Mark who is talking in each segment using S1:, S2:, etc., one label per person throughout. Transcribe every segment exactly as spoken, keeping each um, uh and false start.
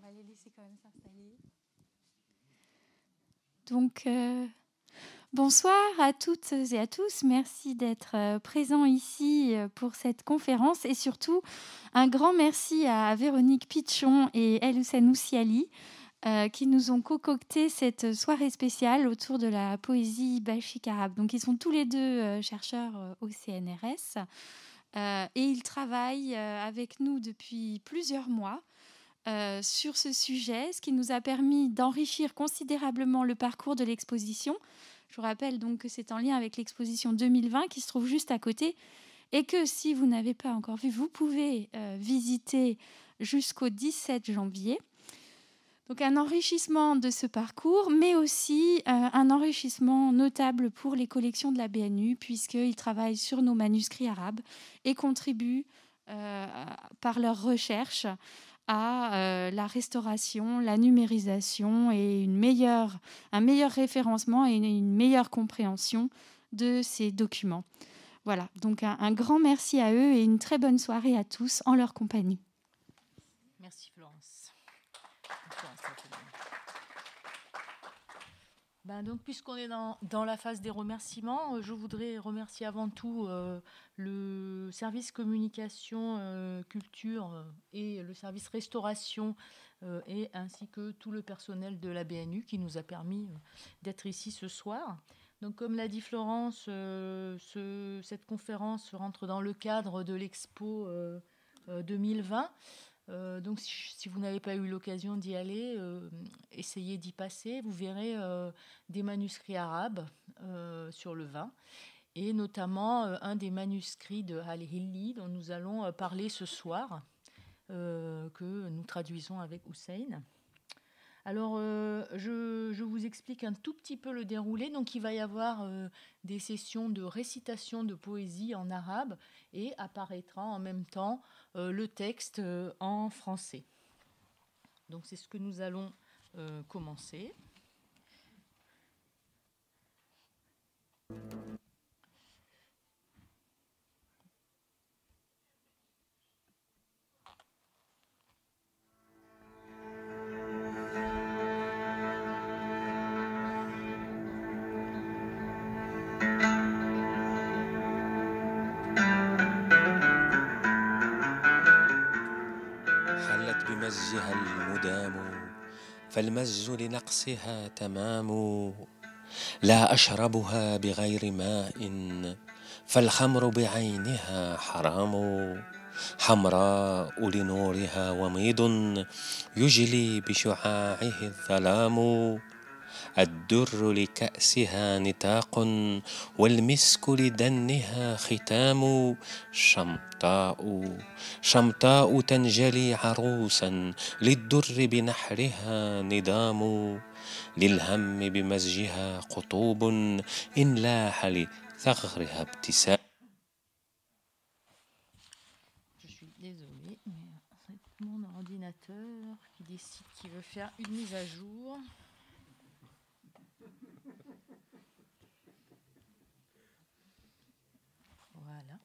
S1: va les laisser quand même s'installer. Donc, euh, bonsoir à toutes et à tous. Merci d'être euh, présents ici euh, pour cette conférence et surtout un grand merci à Véronique Pichon et El Hussein Oussiali euh, qui nous ont concocté cette soirée spéciale autour de la poésie belgique arabe. Donc, ils sont tous les deux euh, chercheurs euh, au C N R S euh, et ils travaillent euh, avec nous depuis plusieurs mois. Euh, sur ce sujet, ce qui nous a permis d'enrichir considérablement le parcours de l'exposition. Je vous rappelle donc que c'est en lien avec l'exposition deux mille vingt qui se trouve juste à côté et que si vous n'avez pas encore vu, vous pouvez euh, visiter jusqu'au dix-sept janvier. Donc un enrichissement de ce parcours, mais aussi euh, un enrichissement notable pour les collections de la B N U puisqu'ils travaillent sur nos manuscrits arabes et contribuent euh, par leurs recherches à euh, la restauration, la numérisation et une meilleure, un meilleur référencement et une, une meilleure compréhension de ces documents. Voilà, donc un, un grand merci à eux et une très bonne soirée à tous en leur compagnie.
S2: Merci Florence. Florence ben donc, puisqu'on est dans, dans la phase des remerciements, je voudrais remercier avant tout euh, le service communication euh, culture euh, et le service restauration euh, et ainsi que tout le personnel de la B N U qui nous a permis euh, d'être ici ce soir. Donc, comme l'a dit Florence, euh, ce, cette conférence rentre dans le cadre de l'Expo euh, euh, deux mille vingt. Euh, donc, si, si vous n'avez pas eu l'occasion d'y aller, euh, essayez d'y passer. Vous verrez euh, des manuscrits arabes euh, sur le vin, et notamment euh, un des manuscrits de Al-Hilli dont nous allons euh, parler ce soir, euh, que nous traduisons avec Hussein. Alors, euh, je, je vous explique un tout petit peu le déroulé. Donc, il va y avoir euh, des sessions de récitation de poésie en arabe et apparaîtra en même temps euh, le texte euh, en français. Donc, c'est ce que nous allons euh, commencer.
S3: بمزجها المدام فالمزج لنقصها تمام لا أشربها بغير ماء فالخمر بعينها حرام حمراء لنورها وميض يجلي بشعاعه الظلام الدر لكأسها نتاق والمسك لدنها ختام شمطاء شمطاء تنجلي عروسا للدر بنحرها نظام للهم بمزجها قطوب إن لاح لثغرها ابتسام.
S2: Je suis désolée, mais c'est mon ordinateur qui décide qu'il veut faire une mise à jour. Voilà.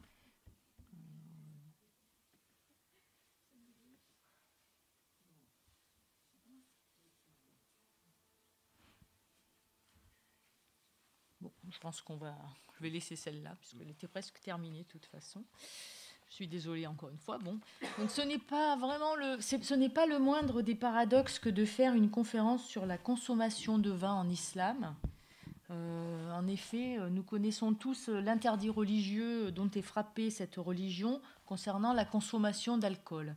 S2: Bon, je pense qu'on va... Je vais laisser celle-là, puisqu'elle était presque terminée de toute façon. Je suis désolée encore une fois. Bon. Donc ce n'est pas vraiment le... Ce n'est pas le moindre des paradoxes que de faire une conférence sur la consommation de vin en islam. Euh, en effet, nous connaissons tous l'interdit religieux dont est frappée cette religion concernant la consommation d'alcool.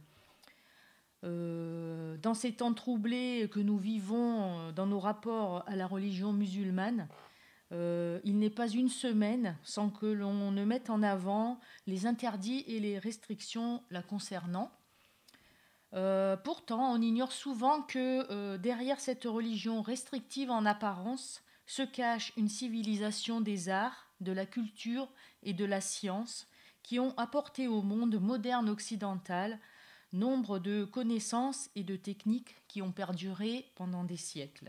S2: Euh, dans ces temps troublés que nous vivons dans nos rapports à la religion musulmane, euh, il n'est pas une semaine sans que l'on ne mette en avant les interdits et les restrictions la concernant. Euh, pourtant, on ignore souvent que euh, derrière cette religion restrictive en apparence se cache une civilisation des arts, de la culture et de la science qui ont apporté au monde moderne occidental nombre de connaissances et de techniques qui ont perduré pendant des siècles.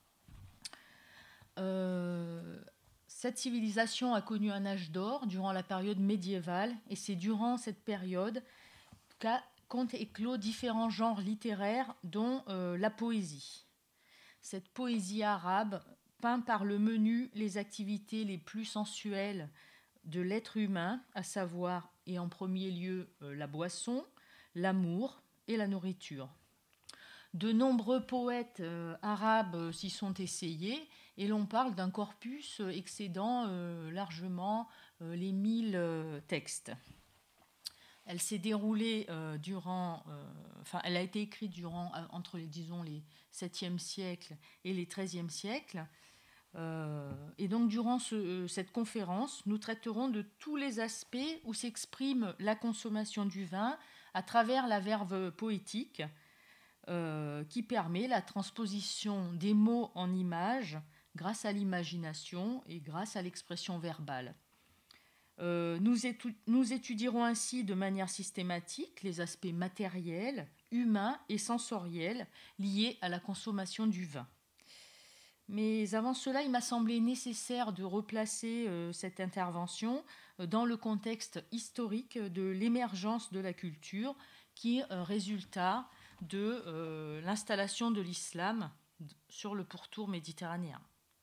S2: Euh, cette civilisation a connu un âge d'or durant la période médiévale et c'est durant cette période qu'a compte éclos différents genres littéraires, dont euh, la poésie. Cette poésie arabe peint par le menu les activités les plus sensuelles de l'être humain, à savoir, et en premier lieu, euh, la boisson, l'amour et la nourriture. De nombreux poètes euh, arabes s'y sont essayés et l'on parle d'un corpus excédant euh, largement euh, les mille euh, textes. Elle s'est déroulée euh, durant, euh, enfin, elle a été écrite durant, euh, entre les, disons, les septième siècle et les treizième siècle. Euh, et donc, durant ce, euh, cette conférence, nous traiterons de tous les aspects où s'exprime la consommation du vin à travers la verve poétique, Euh, qui permet la transposition des mots en images grâce à l'imagination et grâce à l'expression verbale. Euh, nous, étu- nous étudierons ainsi de manière systématique les aspects matériels, humains et sensoriels liés à la consommation du vin. Mais avant cela, il m'a semblé nécessaire de replacer euh, cette intervention euh, dans le contexte historique de l'émergence de la culture qui euh, résulta de euh, l'installation de l'islam sur le pourtour méditerranéen.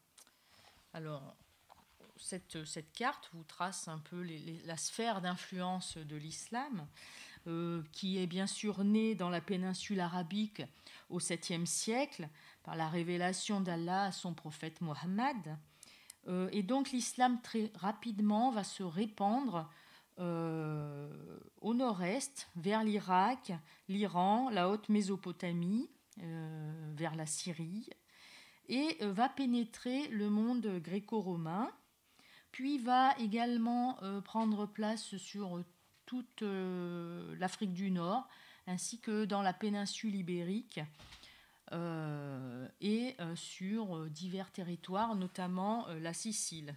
S2: Alors, cette, cette carte vous trace un peu les, les, la sphère d'influence de l'islam, euh, qui est bien sûr née dans la péninsule arabique au septième siècle, par la révélation d'Allah à son prophète Mohammed. Euh, et donc l'islam très rapidement va se répandre Euh, au nord-est, vers l'Irak, l'Iran, la haute Mésopotamie, euh, vers la Syrie, et euh, va pénétrer le monde gréco-romain, puis va également euh, prendre place sur toute euh, l'Afrique du Nord, ainsi que dans la péninsule ibérique, euh, et euh, sur divers territoires, notamment euh, la Sicile.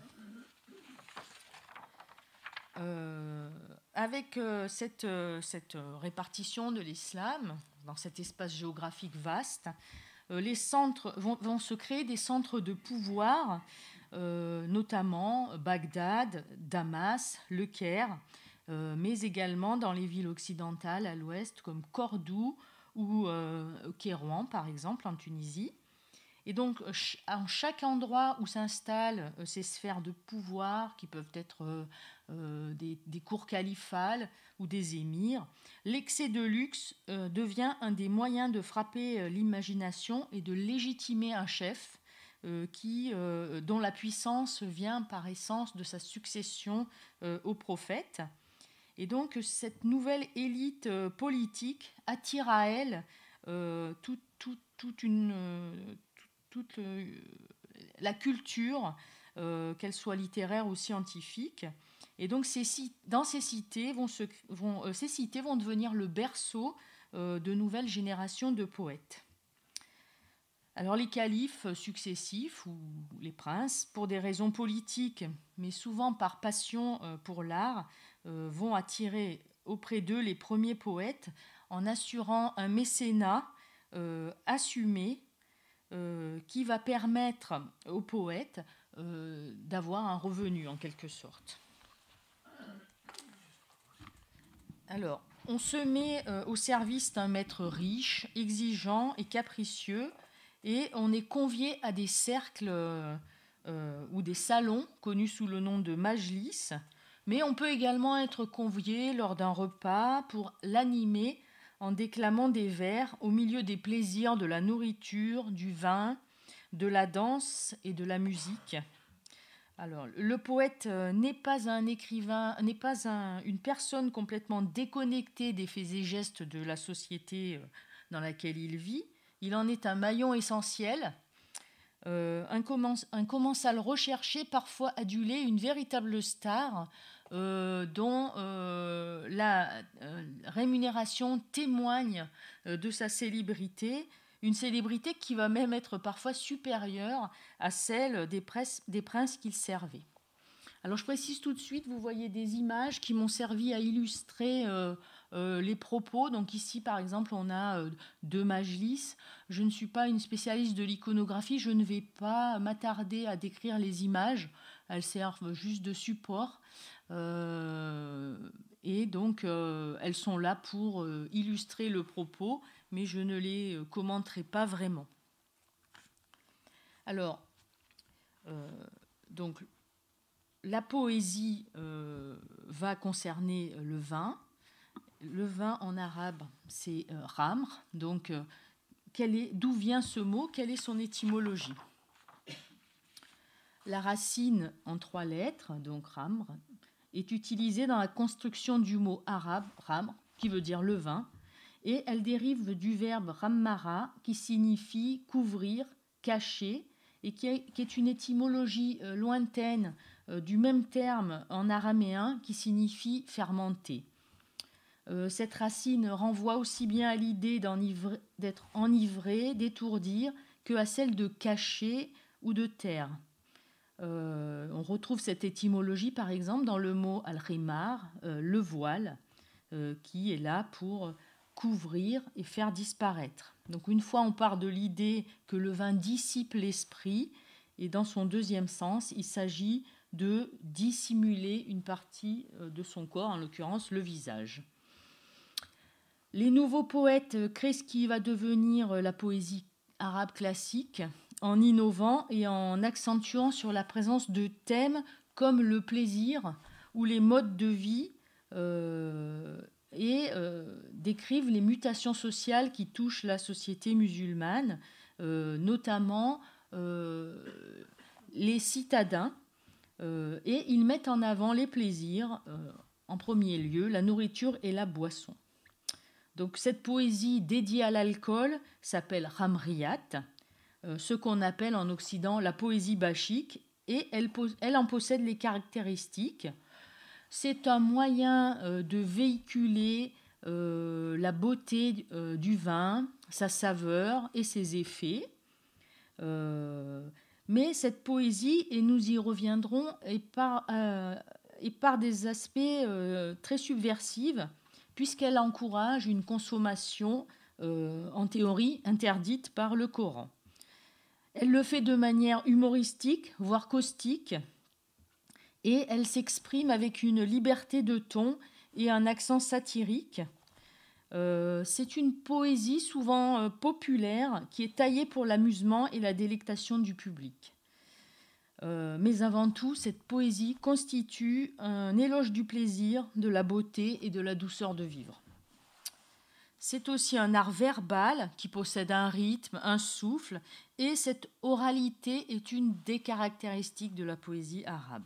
S2: Euh, avec euh, cette, euh, cette répartition de l'islam dans cet espace géographique vaste, euh, les centres vont, vont se créer des centres de pouvoir, euh, notamment Bagdad, Damas, Le Caire, euh, mais également dans les villes occidentales à l'ouest comme Cordoue ou euh, Kérouan, par exemple, en Tunisie. Et donc, en chaque endroit où s'installent ces sphères de pouvoir, qui peuvent être euh, des, des cours califales ou des émirs, l'excès de luxe euh, devient un des moyens de frapper euh, l'imagination et de légitimer un chef euh, qui, euh, dont la puissance vient par essence de sa succession euh, au prophète. Et donc, cette nouvelle élite euh, politique attire à elle euh, tout, tout, toute une... Euh, toute le, la culture, euh, qu'elle soit littéraire ou scientifique. Et donc, ces, dans ces cités, vont se, vont, euh, ces cités vont devenir le berceau euh, de nouvelles générations de poètes. Alors, les califes successifs, ou les princes, pour des raisons politiques, mais souvent par passion euh, pour l'art, euh, vont attirer auprès d'eux les premiers poètes en assurant un mécénat euh, assumé, Euh, qui va permettre aux poètes euh, d'avoir un revenu en quelque sorte. Alors, on se met euh, au service d'un maître riche, exigeant et capricieux, et on est convié à des cercles euh, ou des salons connus sous le nom de majlis, mais on peut également être convié lors d'un repas pour l'animer en déclamant des vers au milieu des plaisirs de la nourriture, du vin, de la danse et de la musique. Alors, le poète n'est pas un écrivain, n'est pas un, une personne complètement déconnectée des faits et gestes de la société dans laquelle il vit. Il en est un maillon essentiel, euh, un, commens, un commensal recherché, parfois adulé, une véritable star, Euh, dont euh, la euh, rémunération témoigne euh, de sa célébrité, une célébrité qui va même être parfois supérieure à celle des, presses, des princes qu'il servait. Alors je précise tout de suite, vous voyez des images qui m'ont servi à illustrer euh, euh, les propos. Donc ici par exemple on a euh, deux majlis. Je ne suis pas une spécialiste de l'iconographie, je ne vais pas m'attarder à décrire les images, elles servent juste de support. Euh, et donc euh, elles sont là pour euh, illustrer le propos, mais je ne les euh, commenterai pas vraiment. Alors, euh, donc, la poésie euh, va concerner le vin. Le vin en arabe, c'est euh, ramr. Donc, euh, quel est, d'où vient ce mot? Quelle est son étymologie? La racine en trois lettres, donc ramr, est utilisée dans la construction du mot arabe ramr, qui veut dire le vin, et elle dérive du verbe rammara, qui signifie couvrir, cacher, et qui est, qui est une étymologie euh, lointaine euh, du même terme en araméen qui signifie fermenter. Euh, cette racine renvoie aussi bien à l'idée d'être enivré, d'étourdir, que à celle de cacher ou de taire. Euh, on retrouve cette étymologie, par exemple, dans le mot al-rimar, euh, le voile, euh, qui est là pour couvrir et faire disparaître. Donc, une fois, on part de l'idée que le vin dissipe l'esprit, et dans son deuxième sens, il s'agit de dissimuler une partie de son corps, en l'occurrence le visage. Les nouveaux poètes créent ce qui va devenir la poésie arabe classique, en innovant et en accentuant sur la présence de thèmes comme le plaisir ou les modes de vie, euh, et euh, décrivent les mutations sociales qui touchent la société musulmane, euh, notamment euh, les citadins, euh, et ils mettent en avant les plaisirs, euh, en premier lieu la nourriture et la boisson. Donc cette poésie dédiée à l'alcool s'appelle Ramriyat, euh, ce qu'on appelle en Occident la poésie bachique, et elle, elle en possède les caractéristiques. C'est un moyen euh, de véhiculer euh, la beauté euh, du vin, sa saveur et ses effets. Euh, mais cette poésie, et nous y reviendrons, est par, euh, est par des aspects euh, très subversifs, puisqu'elle encourage une consommation, euh, en théorie, interdite par le Coran. Elle le fait de manière humoristique, voire caustique, et elle s'exprime avec une liberté de ton et un accent satirique. Euh, c'est une poésie souvent euh, populaire qui est taillée pour l'amusement et la délectation du public. Euh, mais avant tout, cette poésie constitue un éloge du plaisir, de la beauté et de la douceur de vivre. C'est aussi un art verbal qui possède un rythme, un souffle, et cette oralité est une des caractéristiques de la poésie arabe.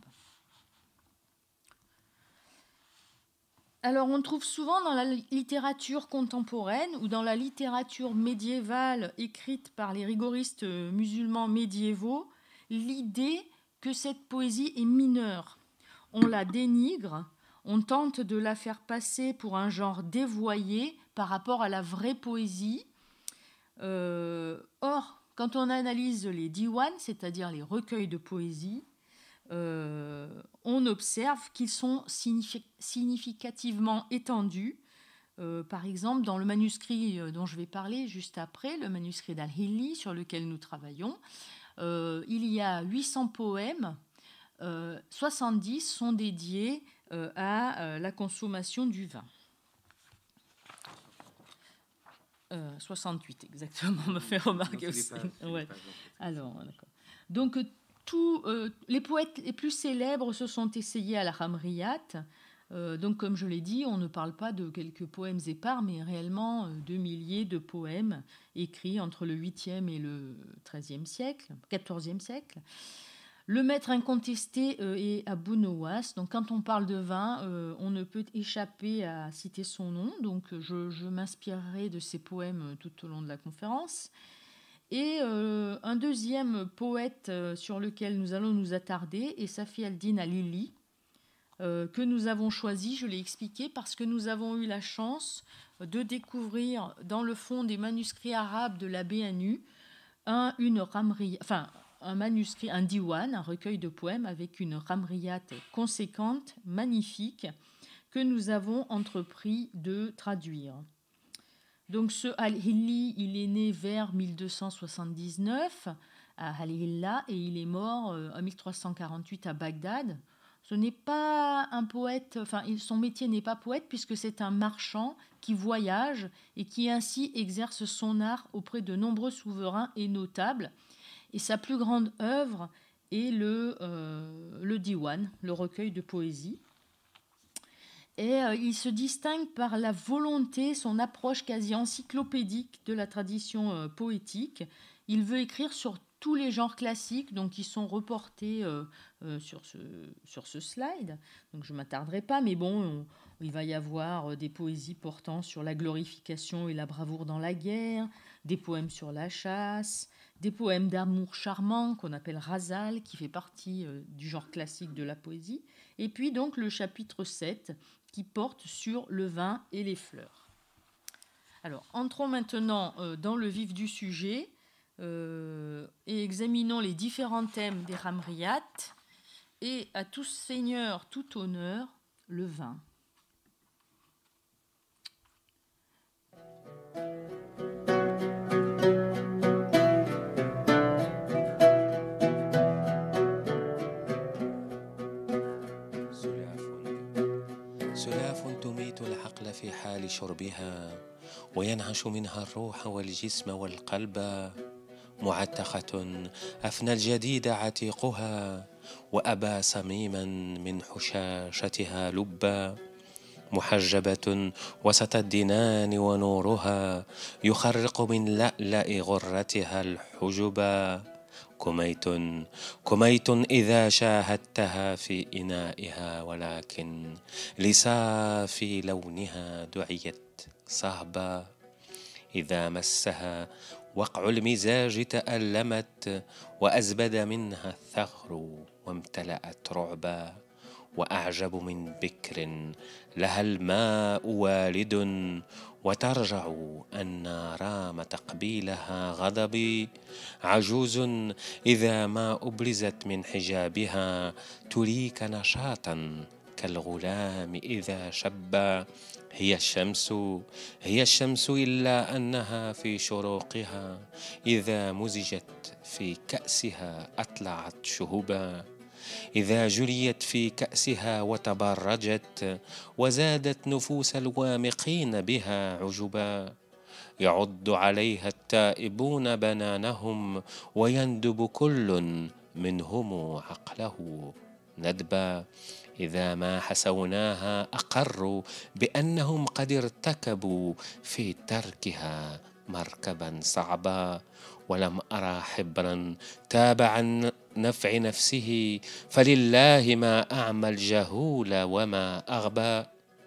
S2: Alors, on trouve souvent dans la littérature contemporaine ou dans la littérature médiévale écrite par les rigoristes musulmans médiévaux l'idée que cette poésie est mineure. On la dénigre, on tente de la faire passer pour un genre dévoyé par rapport à la vraie poésie. Euh, or, quand on analyse les diwan, c'est-à-dire les recueils de poésie, Euh, on observe qu'ils sont signifi- significativement étendus. Euh, par exemple, dans le manuscrit dont je vais parler juste après, le manuscrit d'Al-Hilli sur lequel nous travaillons, euh, il y a huit cents poèmes, euh, soixante-dix sont dédiés euh, à euh, la consommation du vin. Euh, soixante-huit exactement, me fait remarquer aussi. Ouais. Alors, d'accord. Donc, Tout, euh, les poètes les plus célèbres se sont essayés à la Ramriyat. Euh, donc, comme je l'ai dit, on ne parle pas de quelques poèmes épars, mais réellement euh, de milliers de poèmes écrits entre le huitième et le treizième siècle, quatorzième siècle. Le maître incontesté euh, est Abou Nowas. Donc, quand on parle de vin, euh, on ne peut échapper à citer son nom. Donc, je, je m'inspirerai de ses poèmes tout au long de la conférence. Et euh, un deuxième poète euh, sur lequel nous allons nous attarder est Safi al-Din al-Hilli, euh, que nous avons choisi, je l'ai expliqué, parce que nous avons eu la chance de découvrir dans le fond des manuscrits arabes de la B N U un, une ramri, enfin, un manuscrit, un diwan, un recueil de poèmes avec une ramriyat conséquente, magnifique, que nous avons entrepris de traduire. Donc ce Al-Hilli, il est né vers mille deux cent soixante-dix-neuf à Al-Hilla et il est mort en mille trois cent quarante-huit à Bagdad. Ce n'est pas un poète, enfin son métier n'est pas poète puisque c'est un marchand qui voyage et qui ainsi exerce son art auprès de nombreux souverains et notables. Et sa plus grande œuvre est le, euh, le Diwan, le recueil de poésie. Et euh, il se distingue par la volonté, son approche quasi encyclopédique de la tradition euh, poétique. Il veut écrire sur tous les genres classiques, donc qui sont reportés euh, euh, sur, ce, sur ce slide. Donc je ne m'attarderai pas, mais bon, on, il va y avoir des poésies portant sur la glorification et la bravoure dans la guerre, des poèmes sur la chasse, des poèmes d'amour charmant qu'on appelle Razal, qui fait partie euh, du genre classique de la poésie. Et puis donc le chapitre sept, qui porte sur le vin et les fleurs. Alors, entrons maintenant euh, dans le vif du sujet euh, et examinons les différents thèmes des Ramriyat. Et à tous seigneurs, tout honneur, le vin.
S3: سلاف تميت العقل في حال شربها وينعش منها الروح والجسم والقلب معتقة أفنى الجديد عتيقها وأبى صميما من حشاشتها لبا محجبة وسط الدنان ونورها يخرق من لألأ غرتها الحجبا كميت كميت إذا شاهدتها في إنائها ولكن لصافي لونها دعيت صهبا إذا مسها وقع المزاج تألمت وأزبد منها الثغر وامتلأت رعبا وأعجب من بكر لها الماء والد وترجع أن رام تقبيلها غضبي عجوز إذا ما أبرزت من حجابها تريك نشاطا كالغلام إذا شب هي الشمس هي الشمس إلا أنها في شروقها إذا مزجت في كأسها أطلعت شهبا إذا جريت في كأسها وتبرجت وزادت نفوس الوامقين بها عجبا يعض عليها التائبون بنانهم ويندب كل منهم عقله ندبا إذا ما حسوناها أقروا بأنهم قد ارتكبوا في تركها مركبا صعبا ولم أرى حبرا تابع نفع نفسه فلله ما أعمى الجهول وما أغبى.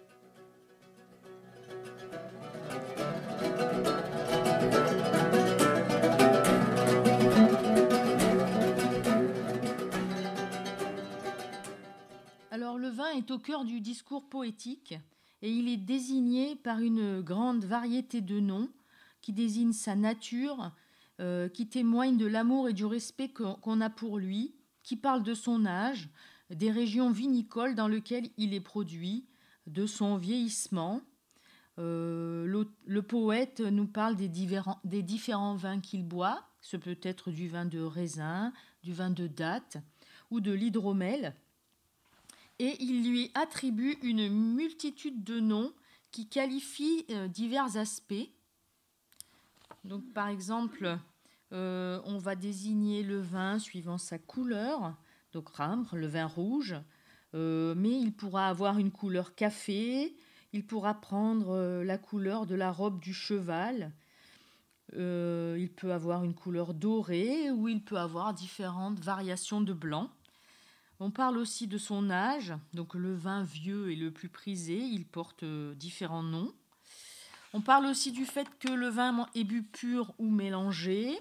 S2: Alors le vin est au cœur du discours poétique et il est désigné par une grande variété de noms qui désignent sa nature, euh, qui témoignent de l'amour et du respect qu'on, qu'on a pour lui, qui parlent de son âge, des régions vinicoles dans lesquelles il est produit, de son vieillissement. Euh, le, le poète nous parle des différents, des différents vins qu'il boit. Ce peut être du vin de raisin, du vin de date ou de l'hydromel. Et il lui attribue une multitude de noms qui qualifient euh, divers aspects. Donc, par exemple, euh, on va désigner le vin suivant sa couleur, donc ramre, le vin rouge, euh, mais il pourra avoir une couleur café, il pourra prendre euh, la couleur de la robe du cheval, euh, il peut avoir une couleur dorée ou il peut avoir différentes variations de blanc. On parle aussi de son âge, donc le vin vieux est le plus prisé, il porte euh, différents noms. On parle aussi du fait que le vin est bu pur ou mélangé.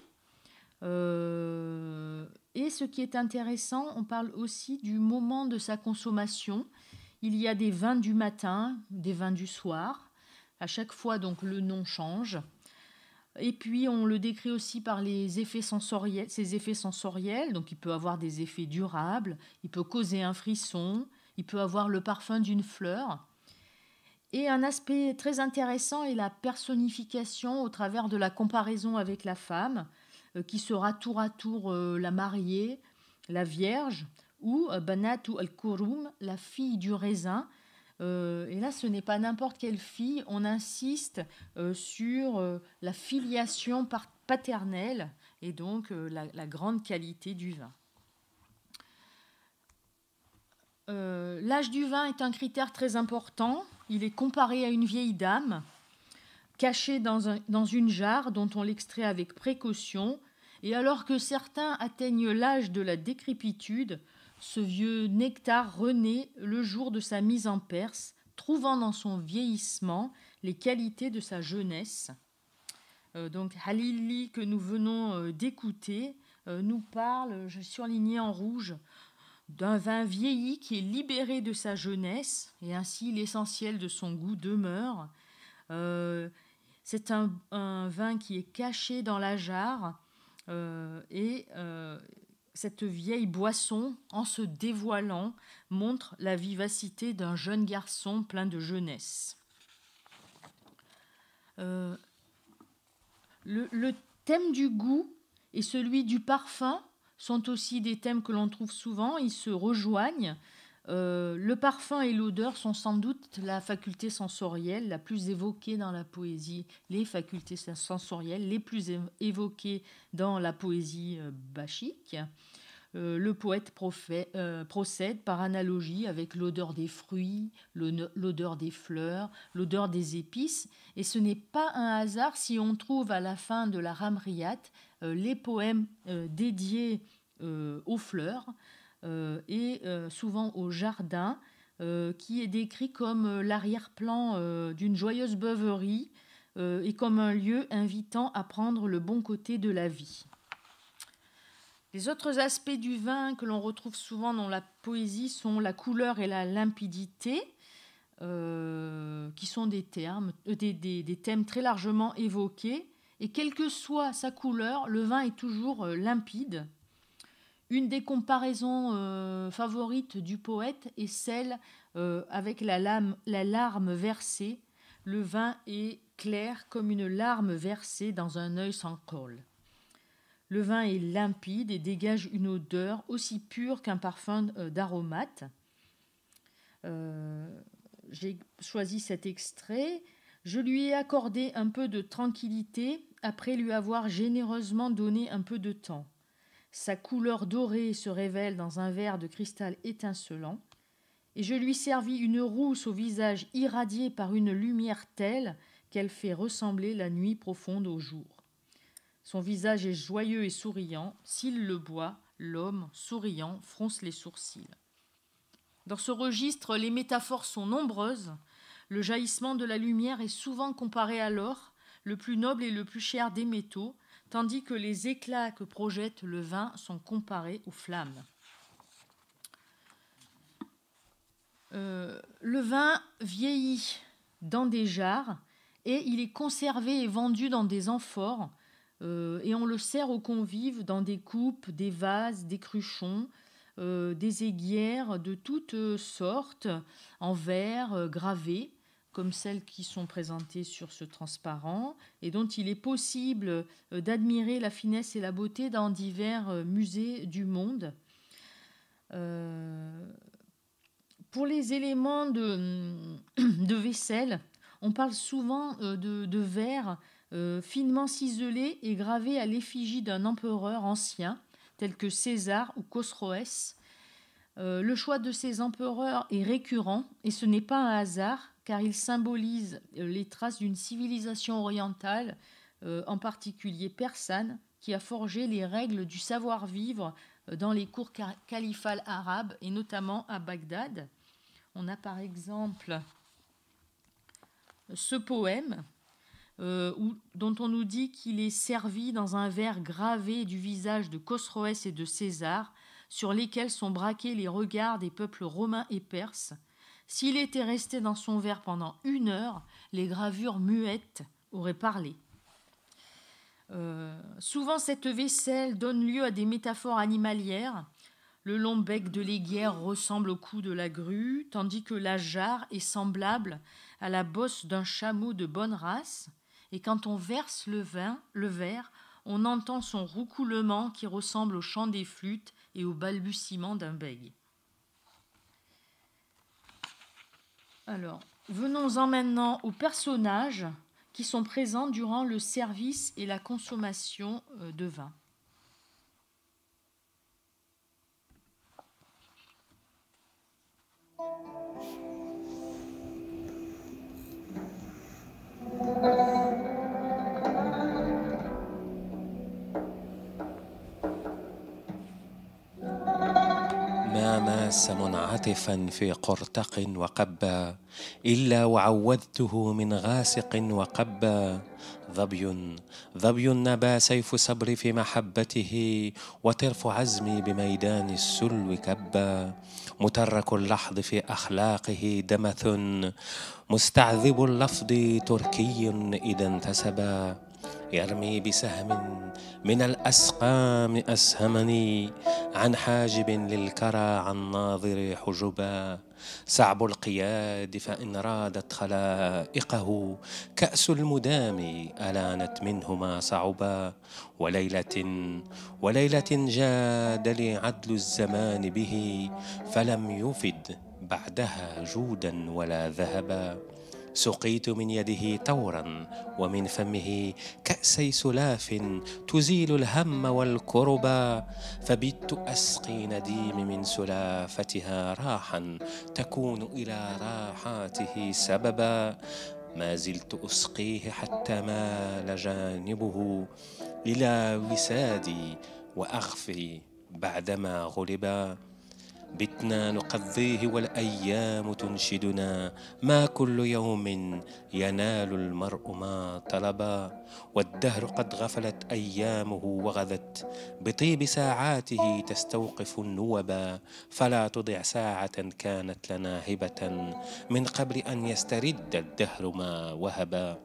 S2: Euh, et ce qui est intéressant, on parle aussi du moment de sa consommation. Il y a des vins du matin, des vins du soir. À chaque fois, donc, le nom change. Et puis, on le décrit aussi par les effets sensoriels, ses effets sensoriels. Donc, il peut avoir des effets durables, il peut causer un frisson, il peut avoir le parfum d'une fleur. Et un aspect très intéressant est la personnification au travers de la comparaison avec la femme, euh, qui sera tour à tour euh, la mariée, la vierge ou euh, Banatu al-Kurum, la fille du raisin. Euh, et là, ce n'est pas n'importe quelle fille, on insiste euh, sur euh, la filiation par- paternelle et donc euh, la, la grande qualité du vin. Euh, l'âge du vin est un critère très important. Il est comparé à une vieille dame, cachée dans, un, dans une jarre dont on l'extrait avec précaution. Et alors que certains atteignent l'âge de la décrépitude, ce vieux nectar renaît le jour de sa mise en Perse, trouvant dans son vieillissement les qualités de sa jeunesse. Euh, donc Halili, que nous venons euh, d'écouter, euh, nous parle, je surlignais en rouge, d'un vin vieilli qui est libéré de sa jeunesse, et ainsi l'essentiel de son goût demeure. Euh, c'est un, un vin qui est caché dans la jarre, euh, et euh, cette vieille boisson, en se dévoilant, montre la vivacité d'un jeune garçon plein de jeunesse. Euh, le, le thème du goût et celui du parfum sont aussi des thèmes que l'on trouve souvent, ils se rejoignent. Euh, le parfum et l'odeur sont sans doute la faculté sensorielle la plus évoquée dans la poésie, les facultés sensorielles les plus évoquées dans la poésie euh, bachique. Euh, le poète profait, euh, procède par analogie avec l'odeur des fruits, l'odeur des fleurs, l'odeur des épices. Et ce n'est pas un hasard si on trouve à la fin de la Ramriyat euh, les poèmes euh, dédiés euh, aux fleurs euh, et euh, souvent au jardin, euh, qui est décrit comme euh, l'arrière-plan euh, d'une joyeuse beuverie euh, et comme un lieu invitant à prendre le bon côté de la vie. Les autres aspects du vin que l'on retrouve souvent dans la poésie sont la couleur et la limpidité, euh, qui sont des, termes, euh, des, des, des thèmes très largement évoqués. Et quelle que soit sa couleur, le vin est toujours euh, limpide. Une des comparaisons euh, favorites du poète est celle euh, avec la, lame, la larme versée. Le vin est clair comme une larme versée dans un œil sans colle. Le vin est limpide et dégage une odeur aussi pure qu'un parfum d'aromate. Euh, j'ai choisi cet extrait. Je lui ai accordé un peu de tranquillité après lui avoir généreusement donné un peu de temps. Sa couleur dorée se révèle dans un verre de cristal étincelant, et je lui servis une rousse au visage irradié par une lumière telle qu'elle fait ressembler la nuit profonde au jour. Son visage est joyeux et souriant. S'il le boit, l'homme, souriant, fronce les sourcils. Dans ce registre, les métaphores sont nombreuses. Le jaillissement de la lumière est souvent comparé à l'or, le plus noble et le plus cher des métaux, tandis que les éclats que projette le vin sont comparés aux flammes. Euh, le vin vieillit dans des jarres et il est conservé et vendu dans des amphores. Euh, et on le sert aux convives dans des coupes, des vases, des cruchons, euh, des aiguières de toutes sortes, en verre, euh, gravées, comme celles qui sont présentées sur ce transparent, et dont il est possible euh, d'admirer la finesse et la beauté dans divers euh, musées du monde. Euh, pour les éléments de, de vaisselle, on parle souvent euh, de, de verre Euh, finement ciselé et gravé à l'effigie d'un empereur ancien, tel que César ou Chosroès. Euh, le choix de ces empereurs est récurrent, et ce n'est pas un hasard, car il symbolise euh, les traces d'une civilisation orientale, euh, en particulier persane, qui a forgé les règles du savoir-vivre euh, dans les cours califales arabes, et notamment à Bagdad. On a par exemple ce poème, Euh, où, dont on nous dit qu'il est servi dans un verre gravé du visage de Chosroès et de César, sur lesquels sont braqués les regards des peuples romains et perses. S'il était resté dans son verre pendant une heure, les gravures muettes auraient parlé. Euh, souvent, cette vaisselle donne lieu à des métaphores animalières. Le long bec de l'aiguière ressemble au cou de la grue, tandis que la jarre est semblable à la bosse d'un chameau de bonne race. Et quand on verse le vin, le verre, On entend son roucoulement qui ressemble au chant des flûtes et au balbutiement d'un bègue. Alors, venons-en maintenant aux personnages qui sont présents durant le service et la consommation de vin.
S3: ما ماس منعطفا في قرطق وقبا إلا وعوذته من غاسق وقبا ظبي ظبي نبا سيف صبري في محبته وطرف عزمي بميدان السلو كبا مترك اللحظ في أخلاقه دمث مستعذب اللفظ تركي إذا انتسبا يرمي بسهم من الأسقام أسهمني عن حاجب للكرى عن ناظر حجبا صعب القياد فإن رادت خلائقه كأس المدام ألانت منه ما صعبا وليلة وليلة جاد لي عدل الزمان به فلم يفد بعدها جودا ولا ذهبا سقيت من يده طورا ومن فمه كأسي سلاف تزيل الهم والكربا فبت أسقي نديم من سلافتها راحا تكون إلى راحاته سببا ما زلت أسقيه حتى مال جانبه إلى وسادي وأخفي بعدما غلبا بتنا نقضيه والأيام تنشدنا ما كل يوم ينال المرء ما طلبا والدهر قد غفلت أيامه وغدت بطيب ساعاته تستوقف النوبا فلا تضع ساعة كانت لنا هبة من قبل أن يسترد الدهر ما وهبا.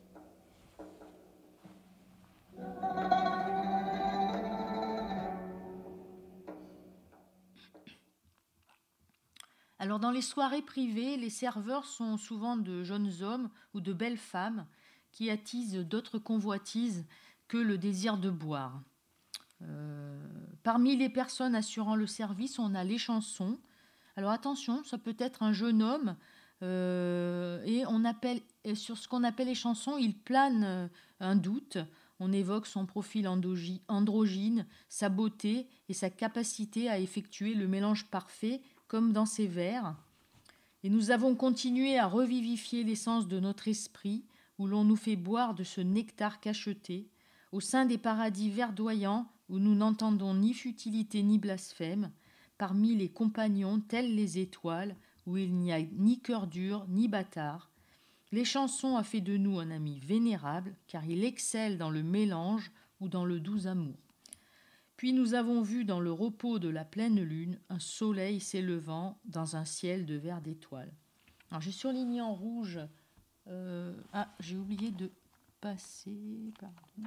S2: Alors, dans les soirées privées, les serveurs sont souvent de jeunes hommes ou de belles femmes qui attisent d'autres convoitises que le désir de boire. Euh, parmi les personnes assurant le service, on a les chansons. Alors attention, ça peut être un jeune homme euh, et on appelle, et sur ce qu'on appelle les chansons, il plane un doute. On évoque son profil androgyne, sa beauté et sa capacité à effectuer le mélange parfait comme dans ses vers. Et nous avons continué à revivifier l'essence de notre esprit où l'on nous fait boire de ce nectar cacheté au sein des paradis verdoyants où nous n'entendons ni futilité ni blasphème, parmi les compagnons tels les étoiles où il n'y a ni cœur dur ni bâtard. Les chansons a fait de nous un ami vénérable car il excelle dans le mélange ou dans le doux amour. Puis nous avons vu dans le repos de la pleine lune un soleil s'élevant dans un ciel de verre d'étoiles. Alors j'ai surligné en rouge. Euh, ah, j'ai oublié de passer. Pardon.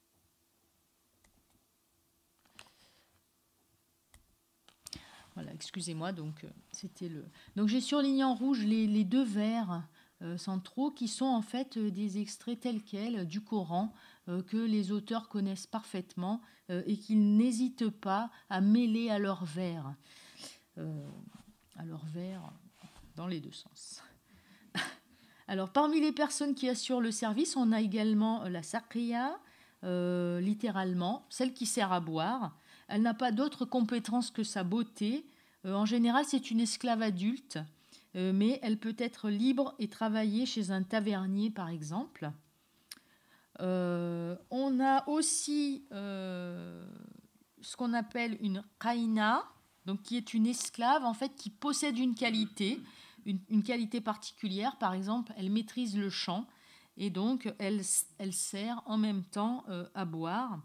S2: Voilà, excusez-moi. Donc euh, c'était le. Donc j'ai surligné en rouge les, les deux vers euh, centraux qui sont en fait euh, des extraits tels quels du Coran euh, que les auteurs connaissent parfaitement euh, et qu'ils n'hésitent pas à mêler à leurs vers, euh, à leurs vers dans les deux sens. Alors parmi les personnes qui assurent le service, on a également la saqiya, euh, littéralement celle qui sert à boire. Elle n'a pas d'autre compétence que sa beauté. Euh, en général, c'est une esclave adulte, euh, mais elle peut être libre et travailler chez un tavernier, par exemple. Euh, on a aussi euh, ce qu'on appelle une qaïna, donc qui est une esclave en fait qui possède une qualité, une, une qualité particulière. Par exemple, elle maîtrise le chant et donc elle, elle sert en même temps euh, à boire.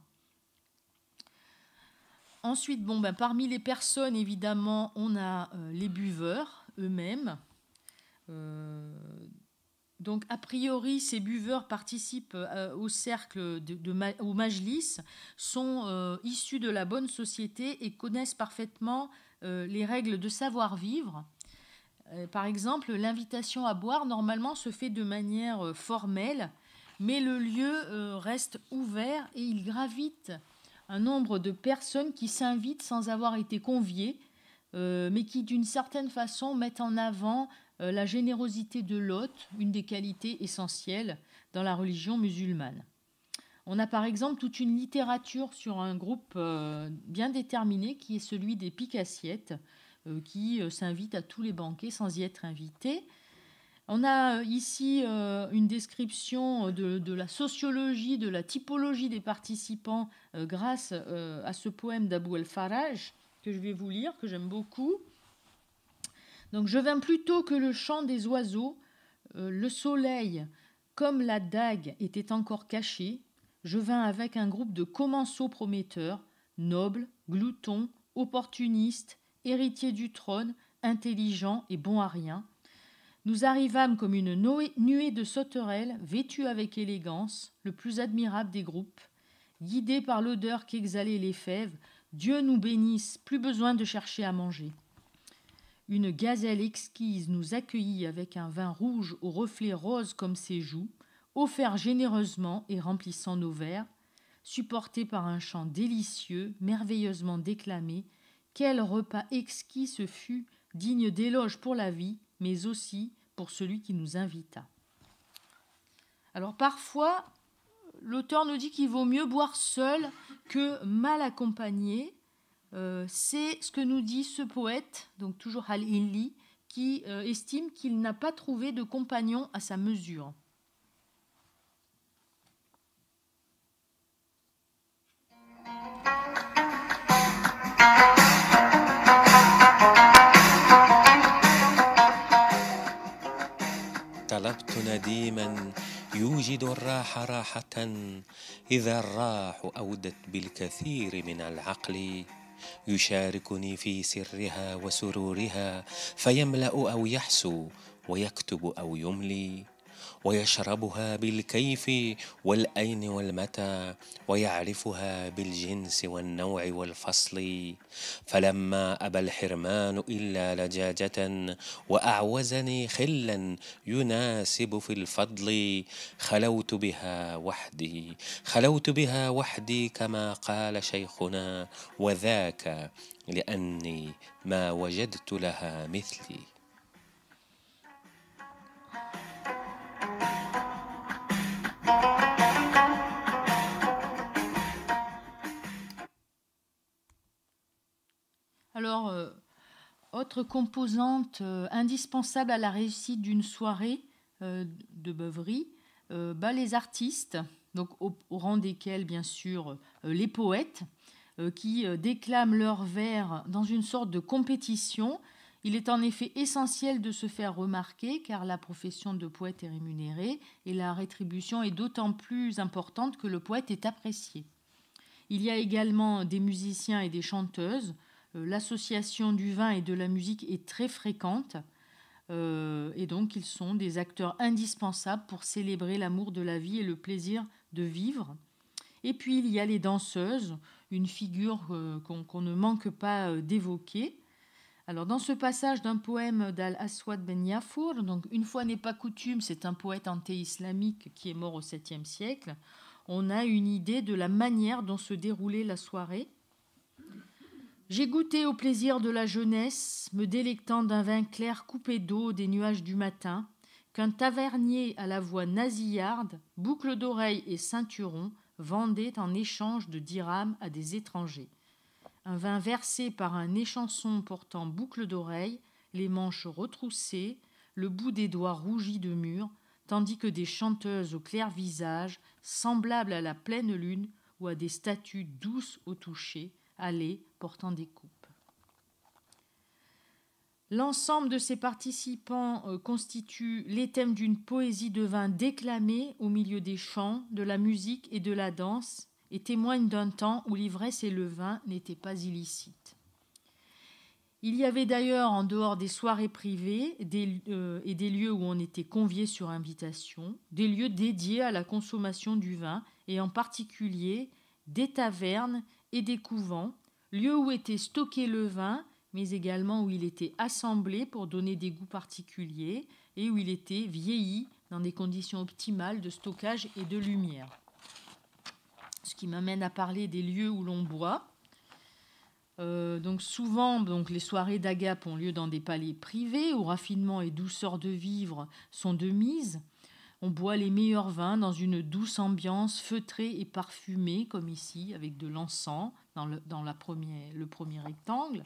S2: Ensuite, bon, ben, parmi les personnes, évidemment, on a euh, les buveurs eux-mêmes. Euh, donc, a priori, ces buveurs participent euh, au cercle, de, de, de, au majlis, sont euh, issus de la bonne société et connaissent parfaitement euh, les règles de savoir-vivre. Euh, par exemple, l'invitation à boire, normalement, se fait de manière euh, formelle, mais le lieu euh, reste ouvert et il gravite un nombre de personnes qui s'invitent sans avoir été conviées, euh, mais qui d'une certaine façon mettent en avant euh, la générosité de l'hôte, une des qualités essentielles dans la religion musulmane. On a par exemple toute une littérature sur un groupe euh, bien déterminé qui est celui des pique-assiettes, euh, qui euh, s'invitent à tous les banquets sans y être invités. On a ici euh, une description de, de la sociologie, de la typologie des participants euh, grâce euh, à ce poème d'Abou el-Faraj que je vais vous lire, que j'aime beaucoup. Donc, je vins plutôt que le chant des oiseaux, euh, le soleil, comme la dague, était encore caché. Je vins avec un groupe de commensaux prometteurs, nobles, gloutons, opportunistes, héritiers du trône, intelligents et bons à rien. Nous arrivâmes comme une nuée de sauterelles, vêtues avec élégance, le plus admirable des groupes. Guidés par l'odeur qu'exhalaient les fèves, Dieu nous bénisse, plus besoin de chercher à manger. Une gazelle exquise nous accueillit avec un vin rouge aux reflets roses comme ses joues, offert généreusement et remplissant nos verres, supporté par un chant délicieux, merveilleusement déclamé. Quel repas exquis ce fut, digne d'éloge pour la vie, mais aussi pour celui qui nous invita. Alors parfois, l'auteur nous dit qu'il vaut mieux boire seul que mal accompagné. Euh, c'est ce que nous dit ce poète, donc toujours Al-Hilli, qui euh, estime qu'il n'a pas trouvé de compagnon à sa mesure.
S3: طلبت نديما يوجد الراحة راحة إذا الراح أودت بالكثير من العقل يشاركني في سرها وسرورها فيملأ أو يحسو ويكتب أو يملي ويشربها بالكيف والأين والمتى ويعرفها بالجنس والنوع والفصل فلما أبى الحرمان إلا لجاجة وأعوزني خلا يناسب في الفضل خلوت بها وحدي خلوت بها وحدي كما قال شيخنا وذاك لأني ما وجدت لها مثلي.
S2: Alors, euh, autre composante euh, indispensable à la réussite d'une soirée euh, de beuverie, euh, bah, les artistes, donc au, au rang desquels, bien sûr, euh, les poètes, euh, qui euh, déclament leurs vers dans une sorte de compétition. Il est en effet essentiel de se faire remarquer, car la profession de poète est rémunérée et la rétribution est d'autant plus importante que le poète est apprécié. Il y a également des musiciens et des chanteuses. L'association du vin et de la musique est très fréquente euh, et donc ils sont des acteurs indispensables pour célébrer l'amour de la vie et le plaisir de vivre. Et puis il y a les danseuses, une figure euh, qu'on, qu'on ne manque pas euh, d'évoquer. Alors dans ce passage d'un poème d'Al-Aswad ben Yafour, donc une fois n'est pas coutume, c'est un poète anté-islamique qui est mort au septième siècle, on a une idée de la manière dont se déroulait la soirée. J'ai goûté au plaisir de la jeunesse, me délectant d'un vin clair coupé d'eau des nuages du matin, qu'un tavernier à la voix nasillarde, boucle d'oreilles et ceinturon, vendait en échange de dirhams à des étrangers. Un vin versé par un échanson portant boucle d'oreilles, les manches retroussées, le bout des doigts rougi de mûre, tandis que des chanteuses au clair visage, semblables à la pleine lune ou à des statues douces au toucher, allaient portant des coupes. L'ensemble de ces participants euh, constitue les thèmes d'une poésie de vin déclamée au milieu des chants, de la musique et de la danse, et témoigne d'un temps où l'ivresse et le vin n'étaient pas illicites. Il y avait d'ailleurs, en dehors des soirées privées des, euh, et des lieux où on était convié sur invitation, des lieux dédiés à la consommation du vin, et en particulier des tavernes et des couvents, lieux où était stocké le vin, mais également où il était assemblé pour donner des goûts particuliers et où il était vieilli dans des conditions optimales de stockage et de lumière. Ce qui m'amène à parler des lieux où l'on boit. Euh, donc souvent, donc, les soirées d'Agape ont lieu dans des palais privés où raffinement et douceur de vivre sont de mise. On boit les meilleurs vins dans une douce ambiance feutrée et parfumée, comme ici, avec de l'encens dans le, dans la premier, le premier rectangle.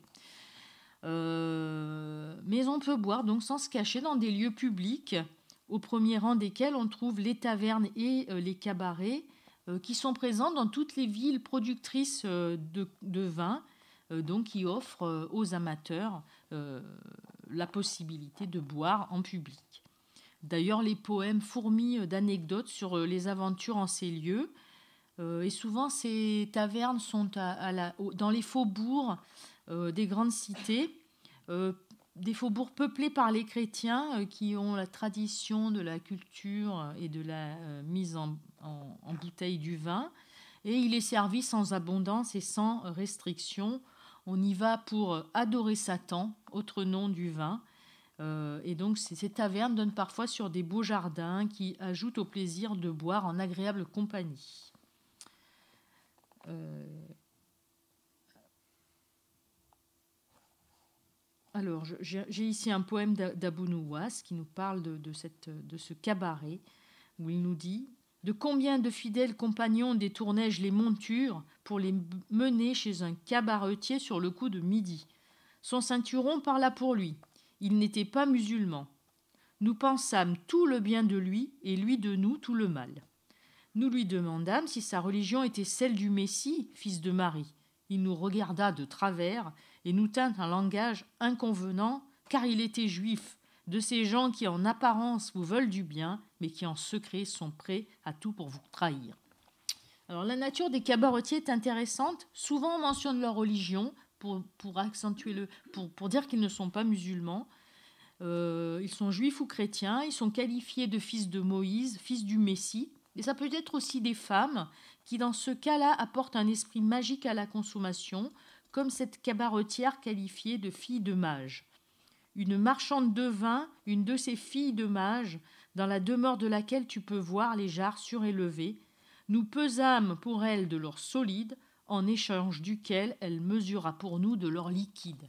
S2: Euh, mais on peut boire donc sans se cacher dans des lieux publics, au premier rang desquels on trouve les tavernes et euh, les cabarets, euh, qui sont présents dans toutes les villes productrices euh, de, de vin, euh, donc qui offrent euh, aux amateurs euh, la possibilité de boire en public. D'ailleurs, les poèmes fourmillent d'anecdotes sur les aventures en ces lieux. Euh, et souvent, ces tavernes sont à, à la, dans les faubourgs euh, des grandes cités, euh, des faubourgs peuplés par les chrétiens euh, qui ont la tradition de la culture et de la euh, mise en, en, en bouteille du vin. Et il est servi sans abondance et sans restriction. On y va pour adorer Satan, autre nom du vin. Euh, et donc, ces tavernes donnent parfois sur des beaux jardins qui ajoutent au plaisir de boire en agréable compagnie. Euh... Alors, j'ai, j'ai ici un poème d'Abou Nouwas qui nous parle de, de, cette, de ce cabaret, où il nous dit « De combien de fidèles compagnons détournai-je les montures pour les mener chez un cabaretier sur le coup de midi. Son ceinturon parla pour lui. Il n'était pas musulman. Nous pensâmes tout le bien de lui et lui de nous tout le mal. Nous lui demandâmes si sa religion était celle du Messie, fils de Marie. Il nous regarda de travers et nous tint un langage inconvenant, car il était juif, de ces gens qui en apparence vous veulent du bien, mais qui en secret sont prêts à tout pour vous trahir. » Alors la nature des cabaretiers est intéressante. Souvent on mentionne leur religion, Pour, pour accentuer le, pour, pour dire qu'ils ne sont pas musulmans. Euh, ils sont juifs ou chrétiens, ils sont qualifiés de fils de Moïse, fils du Messie. Et ça peut être aussi des femmes qui, dans ce cas-là, apportent un esprit magique à la consommation, comme cette cabaretière qualifiée de fille de mage. Une marchande de vin, une de ces filles de mage, dans la demeure de laquelle tu peux voir les jarres surélevées. Nous pesâmes pour elle de l'or solide, en échange duquel elle mesura pour nous de l'or liquide.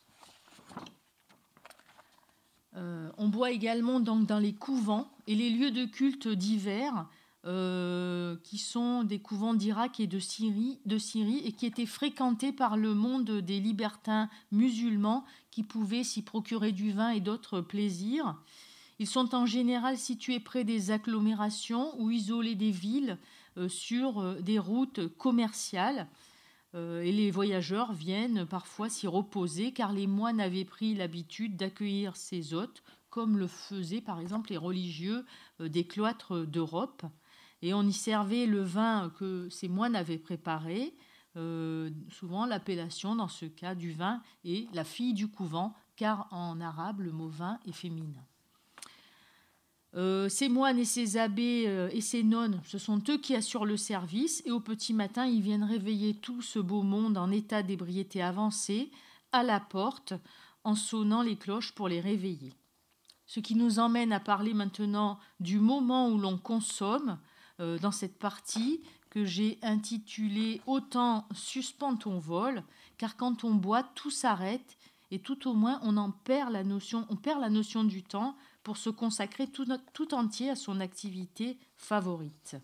S2: Euh, on boit également donc dans les couvents et les lieux de culte divers, euh, qui sont des couvents d'Irak et de Syrie, de Syrie et qui étaient fréquentés par le monde des libertins musulmans qui pouvaient s'y procurer du vin et d'autres plaisirs. Ils sont en général situés près des agglomérations ou isolés des villes, euh, sur euh, des routes commerciales. Euh, et les voyageurs viennent parfois s'y reposer car les moines avaient pris l'habitude d'accueillir ces hôtes, comme le faisaient par exemple les religieux euh, des cloîtres d'Europe. Et on y servait le vin que ces moines avaient préparé. Euh, souvent l'appellation dans ce cas du vin est la fille du couvent, car en arabe le mot vin est féminin. Euh, ces moines et ces abbés euh, et ces nonnes, ce sont eux qui assurent le service, et au petit matin, ils viennent réveiller tout ce beau monde en état d'ébriété avancée à la porte en sonnant les cloches pour les réveiller. Ce qui nous emmène à parler maintenant du moment où l'on consomme euh, dans cette partie que j'ai intitulée « Autant suspend ton vol », car quand on boit, tout s'arrête et tout au moins on en perd la notion, on perd la notion du temps pour se consacrer tout, tout entier à son activité favorite.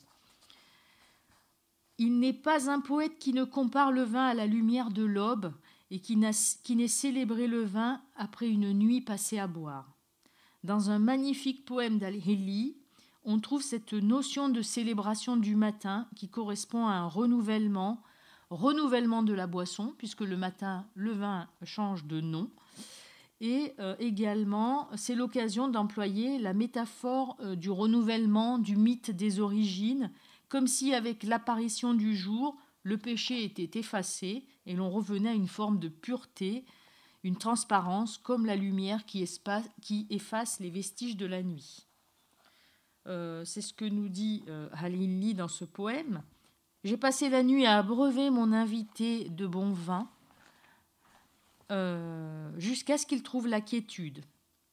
S2: Il n'est pas un poète qui ne compare le vin à la lumière de l'aube et qui, n'a, qui n'ait célébré le vin après une nuit passée à boire. Dans un magnifique poème d'Al-Hili, on trouve cette notion de célébration du matin qui correspond à un renouvellement, renouvellement de la boisson, puisque le matin, le vin change de nom. Et euh, également, c'est l'occasion d'employer la métaphore euh, du renouvellement du mythe des origines, comme si avec l'apparition du jour, le péché était effacé et l'on revenait à une forme de pureté, une transparence comme la lumière qui, espace, qui efface les vestiges de la nuit. Euh, c'est ce que nous dit euh, Al-Hili dans ce poème. « J'ai passé la nuit à abreuver mon invité de bon vin, Euh, jusqu'à ce qu'il trouve la quiétude.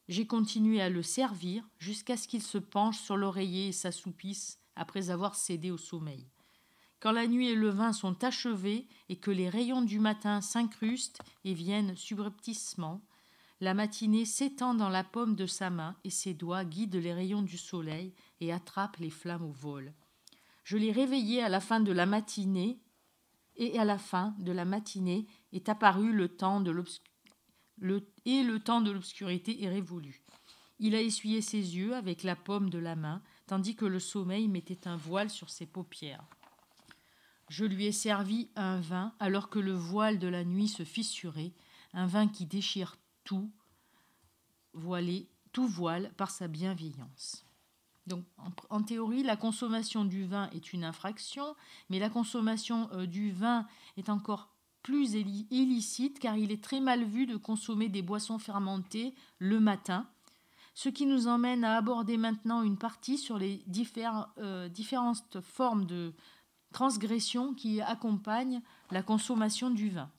S2: J'ai continué à le servir jusqu'à ce qu'il se penche sur l'oreiller et s'assoupisse après avoir cédé au sommeil. Quand la nuit et le vin sont achevés et que les rayons du matin s'incrustent et viennent subrepticement, la matinée s'étend dans la paume de sa main et ses doigts guident les rayons du soleil et attrapent les flammes au vol. Je l'ai réveillé à la fin de la matinée et à la fin de la matinée est apparu le temps de l'obscurité. Le, et le temps de l'obscurité est révolu. Il a essuyé ses yeux avec la paume de la main, tandis que le sommeil mettait un voile sur ses paupières. Je lui ai servi un vin alors que le voile de la nuit se fissurait, un vin qui déchire tout, voilé, tout voile par sa bienveillance. Donc, en, en théorie, la consommation du vin est une infraction, mais la consommation euh, du vin est encore plus illicite car il est très mal vu de consommer des boissons fermentées le matin, ce qui nous emmène à aborder maintenant une partie sur les diffère, euh, différentes formes de transgression qui accompagnent la consommation du vin.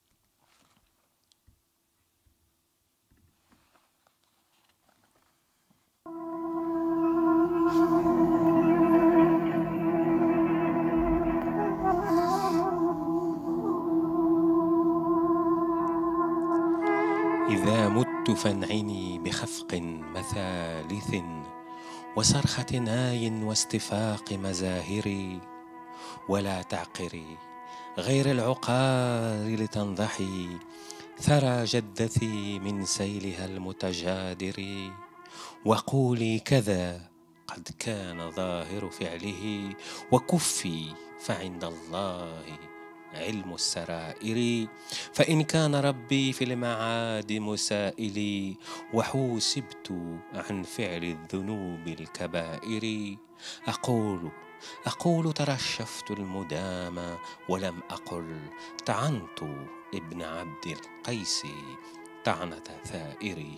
S3: إذا مت فانعني بخفق مثالث وصرخة ناي واستفاق مزاهري ولا تعقري غير العقار لتنضحي ثرى جدتي من سيلها المتجادر وقولي كذا قد كان ظاهر فعله وكفي فعند الله علم السرائر فإن كان ربي في المعاد مسائلي وحوسبت عن فعل الذنوب الكبائر أقول أقول ترشفت المدام ولم أقل طعنت ابن عبد القيس طعنة ثائر.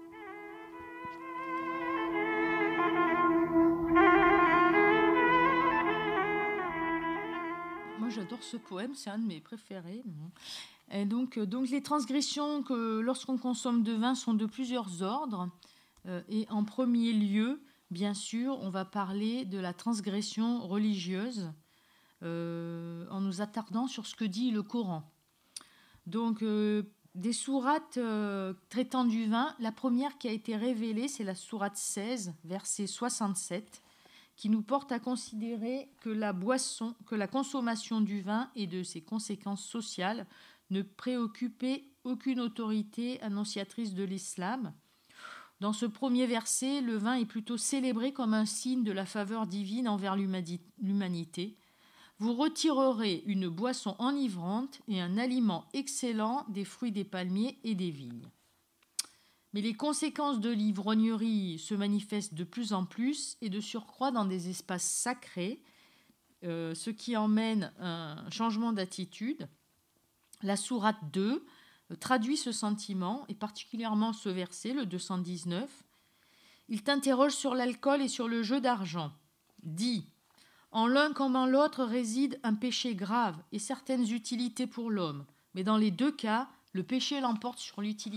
S2: Moi, j'adore ce poème, c'est un de mes préférés. Et donc, donc, les transgressions que lorsqu'on consomme de vin sont de plusieurs ordres. Euh, et en premier lieu, bien sûr, on va parler de la transgression religieuse euh, en nous attardant sur ce que dit le Coran. Donc, euh, des sourates euh, traitant du vin, la première qui a été révélée, c'est la sourate seize, verset soixante-sept, qui nous porte à considérer que la boisson, que la consommation du vin et de ses conséquences sociales ne préoccupait aucune autorité annonciatrice de l'islam. Dans ce premier verset, le vin est plutôt célébré comme un signe de la faveur divine envers l'humanité. Vous retirerez une boisson enivrante et un aliment excellent des fruits des palmiers et des vignes. Mais les conséquences de l'ivrognerie se manifestent de plus en plus et de surcroît dans des espaces sacrés, euh, ce qui emmène un changement d'attitude. La sourate deux euh, traduit ce sentiment, et particulièrement ce verset, le deux cent dix-neuf. Il t'interroge sur l'alcool et sur le jeu d'argent. Dit « En l'un comme en l'autre réside un péché grave et certaines utilités pour l'homme, mais dans les deux cas, le péché l'emporte sur l'utilité. »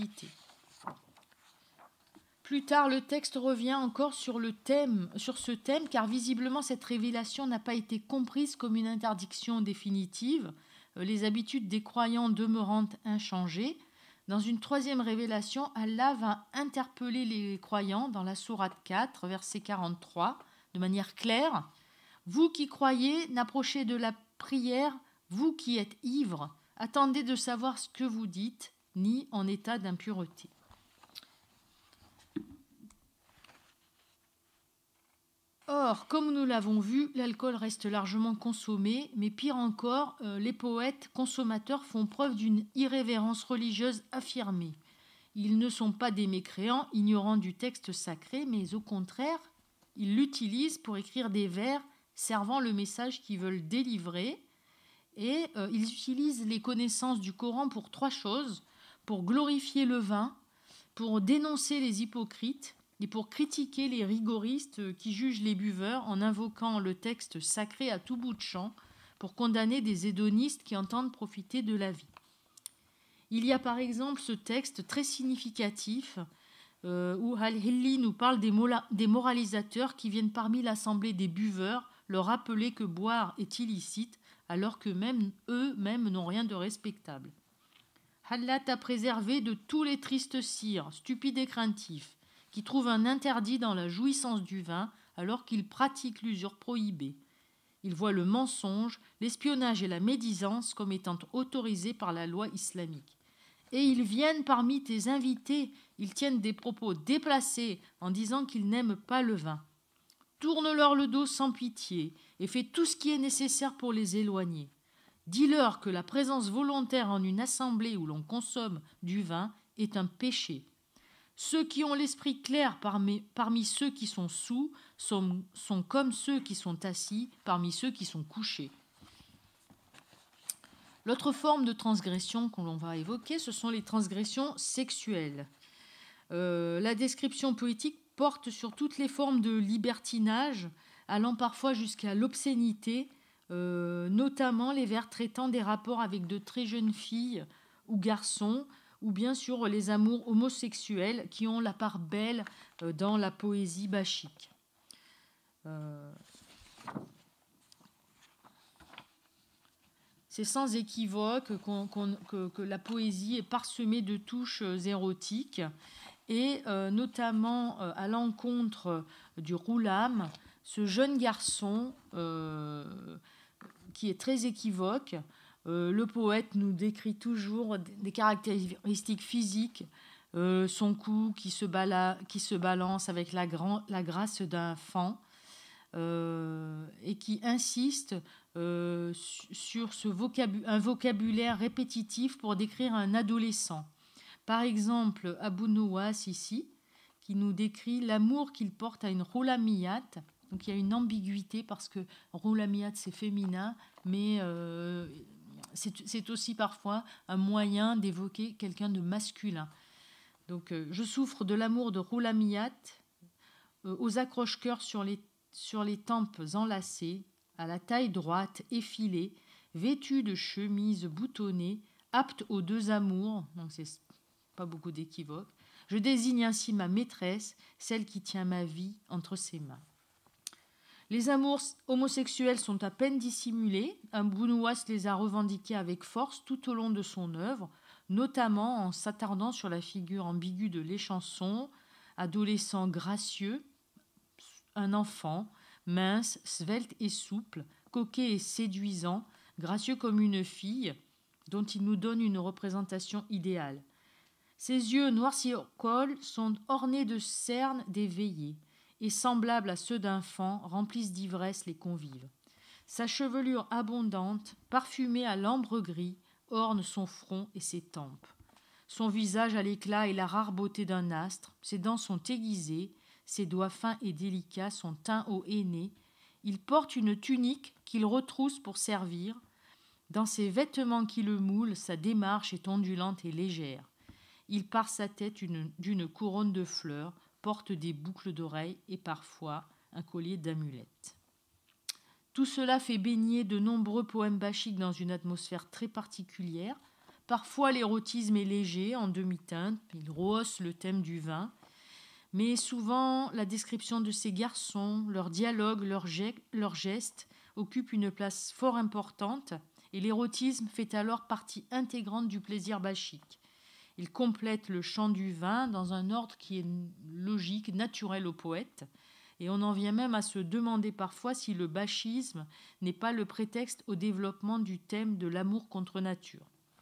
S2: Plus tard, le texte revient encore sur, le thème, sur ce thème, car visiblement cette révélation n'a pas été comprise comme une interdiction définitive, les habitudes des croyants demeurant inchangées. Dans une troisième révélation, Allah va interpeller les croyants dans la sourate quatre, verset quarante-trois, de manière claire. « Vous qui croyez, n'approchez de la prière, vous qui êtes ivres, attendez de savoir ce que vous dites, ni en état d'impureté. » Or, comme nous l'avons vu, l'alcool reste largement consommé, mais pire encore, euh, les poètes consommateurs font preuve d'une irrévérence religieuse affirmée. Ils ne sont pas des mécréants ignorants du texte sacré, mais au contraire, ils l'utilisent pour écrire des vers servant le message qu'ils veulent délivrer, et euh, ils utilisent les connaissances du Coran pour trois choses: pour glorifier le vin, pour dénoncer les hypocrites, et pour critiquer les rigoristes qui jugent les buveurs en invoquant le texte sacré à tout bout de champ pour condamner des hédonistes qui entendent profiter de la vie. Il y a par exemple ce texte très significatif euh, où Al-Hilli nous parle des, mola- des moralisateurs qui viennent parmi l'assemblée des buveurs leur rappeler que boire est illicite alors que même eux-mêmes n'ont rien de respectable. Allah t'a préservé de tous les tristes sires, stupides et craintifs, qui trouvent un interdit dans la jouissance du vin alors qu'ils pratiquent l'usure prohibée. Ils voient le mensonge, l'espionnage et la médisance comme étant autorisés par la loi islamique. Et ils viennent parmi tes invités, ils tiennent des propos déplacés en disant qu'ils n'aiment pas le vin. Tourne-leur le dos sans pitié et fais tout ce qui est nécessaire pour les éloigner. Dis-leur que la présence volontaire en une assemblée où l'on consomme du vin est un péché. Ceux qui ont l'esprit clair parmi, parmi ceux qui sont soûls sont, sont comme ceux qui sont assis parmi ceux qui sont couchés. L'autre forme de transgression que l'on va évoquer, ce sont les transgressions sexuelles. Euh, la description poétique porte sur toutes les formes de libertinage, allant parfois jusqu'à l'obscénité, euh, notamment les vers traitant des rapports avec de très jeunes filles ou garçons, ou bien sur les amours homosexuels qui ont la part belle euh, dans la poésie bachique. Euh, C'est sans équivoque qu'on, qu'on, que, que la poésie est parsemée de touches érotiques et euh, notamment euh, à l'encontre du roulam, ce jeune garçon euh, qui est très équivoque. Euh, le poète nous décrit toujours des caractéristiques physiques, euh, son cou qui se, bala, qui se balance avec la, grand, la grâce d'un faon, euh, et qui insiste euh, sur ce vocabu- un vocabulaire répétitif pour décrire un adolescent. Par exemple, Abou Nouwas ici, qui nous décrit l'amour qu'il porte à une roulamiyat. Donc il y a une ambiguïté parce que roulamiyat c'est féminin, mais euh, c'est, c'est aussi parfois un moyen d'évoquer quelqu'un de masculin. Donc euh, je souffre de l'amour de roulamiyat, euh, aux accroche-cœurs sur les, sur les tempes enlacées, à la taille droite effilée, vêtue de chemises boutonnées, apte aux deux amours. Donc c'est pas beaucoup d'équivoques. Je désigne ainsi ma maîtresse, celle qui tient ma vie entre ses mains. Les amours homosexuels sont à peine dissimulés. Abou Nouwas les a revendiqués avec force tout au long de son œuvre, notamment en s'attardant sur la figure ambiguë de l'échanson, adolescent gracieux, un enfant, mince, svelte et souple, coquet et séduisant, gracieux comme une fille, dont il nous donne une représentation idéale. Ses yeux noircis au col sont ornés de cernes des veillées et semblables à ceux d'un faon remplissent d'ivresse les convives. Sa chevelure abondante, parfumée à l'ambre gris, orne son front et ses tempes. Son visage a l'éclat et la rare beauté d'un astre, ses dents sont aiguisées, ses doigts fins et délicats sont teints au henné. Il porte une tunique qu'il retrousse pour servir. Dans ses vêtements qui le moulent, sa démarche est ondulante et légère. Il pare sa tête une, d'une couronne de fleurs, porte des boucles d'oreilles et parfois un collier d'amulettes. Tout cela fait baigner de nombreux poèmes bachiques dans une atmosphère très particulière. Parfois l'érotisme est léger, en demi-teinte, il rehausse le thème du vin, mais souvent la description de ces garçons, leurs dialogues, leurs, ge- leurs gestes occupent une place fort importante et l'érotisme fait alors partie intégrante du plaisir bachique. Il complète le chant du vin dans un ordre qui est logique, naturel au poète, et on en vient même à se demander parfois si le bachisme n'est pas le prétexte au développement du thème de l'amour contre nature.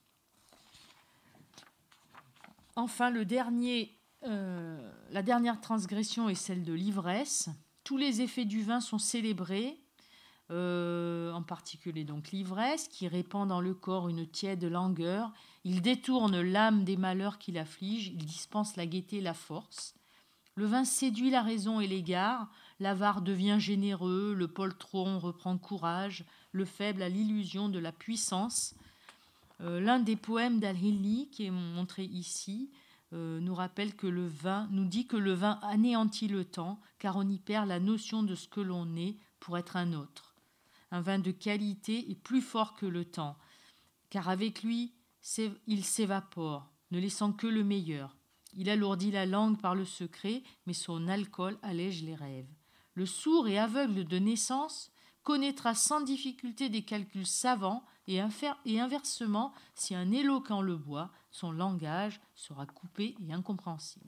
S2: Enfin, le dernier, euh, la dernière transgression est celle de l'ivresse. Tous les effets du vin sont célébrés, Euh, en particulier donc l'ivresse qui répand dans le corps une tiède langueur. Il détourne l'âme des malheurs qui l'affligent, il dispense la gaieté et la force. Le vin séduit la raison et l'égard, l'avare devient généreux, le poltron reprend courage, le faible a l'illusion de la puissance. Euh, l'un des poèmes d'Al-Hilli qui est montré ici euh, nous rappelle que le vin, nous dit que le vin anéantit le temps car on y perd la notion de ce que l'on est pour être un autre. Un vin de qualité est plus fort que le temps, car avec lui, il s'évapore, ne laissant que le meilleur. Il alourdit la langue par le secret, mais son alcool allège les rêves. Le sourd et aveugle de naissance connaîtra sans difficulté des calculs savants et, et inversement, si un éloquent le boit, son langage sera coupé et incompréhensible.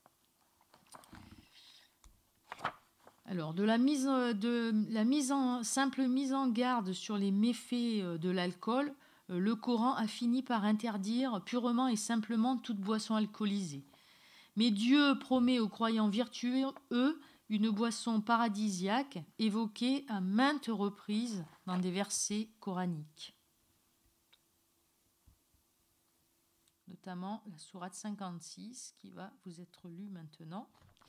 S2: Alors, de la mise, de la mise en, simple mise en garde sur les méfaits de l'alcool, le Coran a fini par interdire purement et simplement toute boisson alcoolisée. Mais Dieu promet aux croyants vertueux une boisson paradisiaque évoquée à maintes reprises dans des versets coraniques. Notamment la sourate cinquante-six qui va vous être lue maintenant.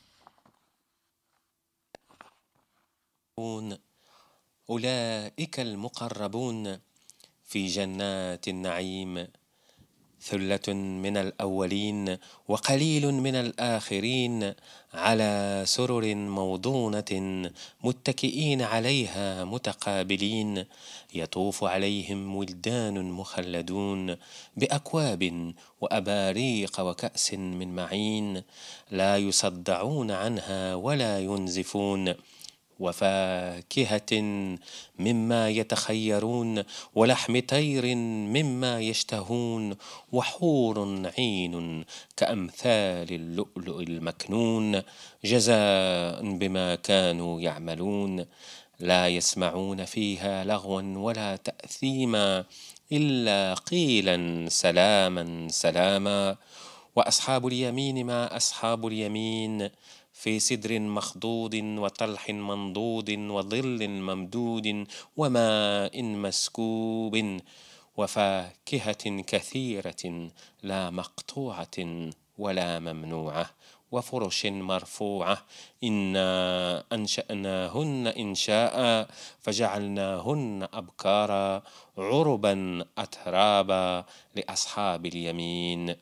S3: أولئك المقربون في جنات النعيم ثلة من الأولين وقليل من الآخرين على سرر موضونة متكئين عليها متقابلين يطوف عليهم ولدان مخلدون بأكواب وأباريق وكأس من معين لا يصدعون عنها ولا ينزفون وفاكهة مما يتخيرون ولحم طير مما يشتهون وحور عين كأمثال اللؤلؤ المكنون جزاء بما كانوا يعملون لا يسمعون فيها لغوا ولا تأثيما إلا قيلا سلاما سلاما وأصحاب اليمين ما أصحاب اليمين في سدر مخضود وطلح منضود وظل ممدود وماء مسكوب وفاكهة كثيرة لا مقطوعة ولا ممنوعة وفرش مرفوعة إنا أنشأناهن إنشاء فجعلناهن أبكارا عربا أترابا لأصحاب اليمين.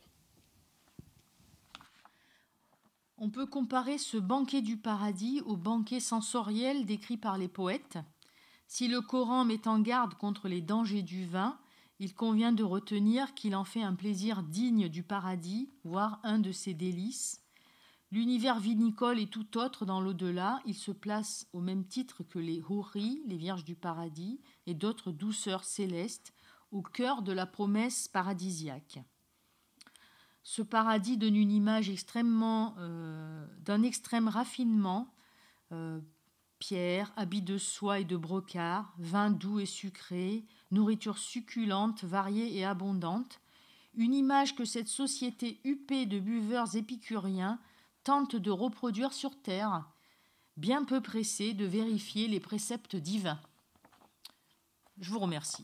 S2: On peut comparer ce banquet du paradis au banquet sensoriel décrit par les poètes. Si le Coran met en garde contre les dangers du vin, il convient de retenir qu'il en fait un plaisir digne du paradis, voire un de ses délices. L'univers vinicole est tout autre dans l'au-delà. Il se place au même titre que les houris, les vierges du paradis, et d'autres douceurs célestes, au cœur de la promesse paradisiaque. Ce paradis donne une image extrêmement, euh, d'un extrême raffinement, euh, pierre, habits de soie et de brocart, vin doux et sucré, nourriture succulente, variée et abondante, une image que cette société huppée de buveurs épicuriens tente de reproduire sur terre, bien peu pressée de vérifier les préceptes divins. Je vous remercie.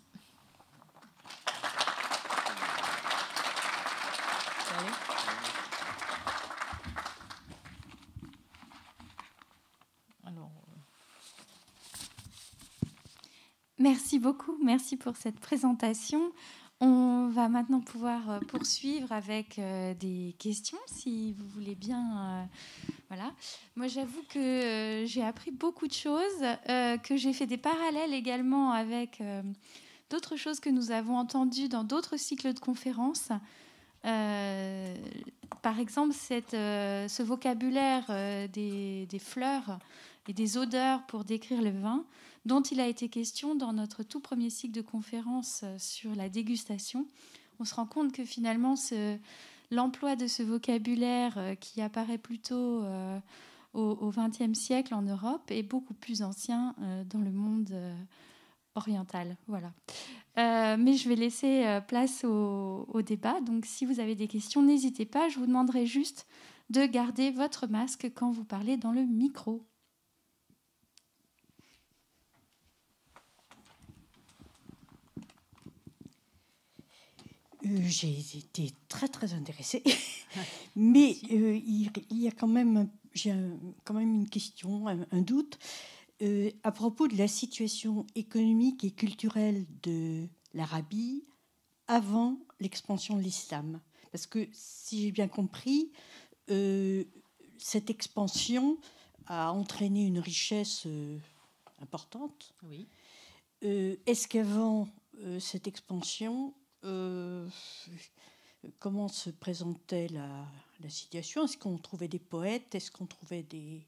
S2: Alors,
S1: merci beaucoup, merci pour cette présentation. On va maintenant pouvoir poursuivre avec euh, des questions, si vous voulez bien. Euh, voilà. Moi, j'avoue que euh, j'ai appris beaucoup de choses, euh, que j'ai fait des parallèles également avec euh, d'autres choses que nous avons entendues dans d'autres cycles de conférences. Euh, par exemple, cette, euh, ce vocabulaire euh, des, des fleurs et des odeurs pour décrire le vin, dont il a été question dans notre tout premier cycle de conférence sur la dégustation. On se rend compte que finalement, ce, l'emploi de ce vocabulaire euh, qui apparaît plutôt euh, au vingtième siècle en Europe est beaucoup plus ancien euh, dans le monde euh, oriental. Voilà. Euh, mais je vais laisser euh, place au, au débat. Donc, si vous avez des questions, n'hésitez pas. Je vous demanderai juste de garder votre masque quand vous parlez dans le micro.
S4: Euh, j'ai été très très intéressée, mais euh, il, il y a quand même, j'ai un, quand même une question, un, un doute euh, à propos de la situation économique et culturelle de l'Arabie avant l'expansion de l'islam. Parce que si j'ai bien compris, euh, cette expansion a entraîné une richesse euh, importante.
S2: Oui.
S4: Euh, est-ce qu'avant euh, cette expansion, Euh, comment se présentait la, la situation? Est-ce qu'on trouvait des poètes? Est-ce qu'on trouvait des...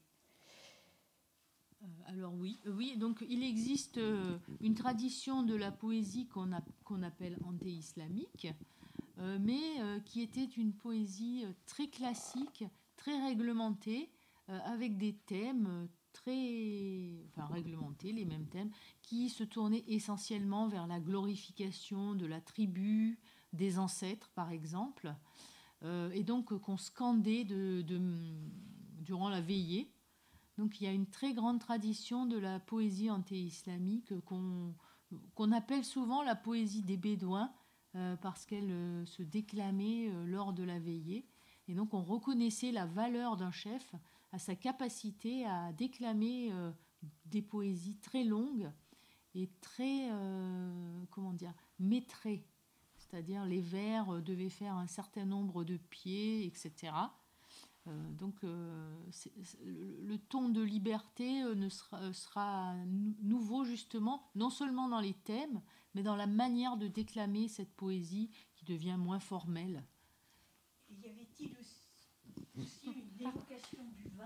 S2: Alors oui, oui, donc il existe une tradition de la poésie qu'on a, qu'on appelle anté-islamique, euh, mais euh, qui était une poésie très classique, très réglementée, euh, avec des thèmes très, enfin réglementés, les mêmes thèmes, qui se tournaient essentiellement vers la glorification de la tribu, des ancêtres par exemple, euh, et donc qu'on scandait de, de, durant la veillée. Donc il y a une très grande tradition de la poésie anté-islamique qu'on, qu'on appelle souvent la poésie des Bédouins euh, parce qu'elle euh, se déclamait euh, lors de la veillée. Et donc on reconnaissait la valeur d'un chef à sa capacité à déclamer euh, des poésies très longues et très, euh, comment dire, métrées. C'est-à-dire les vers euh, devaient faire un certain nombre de pieds, et cetera. Euh, donc euh, c'est, c'est, le, le ton de liberté euh, ne sera, sera nou- nouveau justement, non seulement dans les thèmes, mais dans la manière de déclamer cette poésie qui devient moins formelle.
S4: Y avait-il aussi une évocation du vin?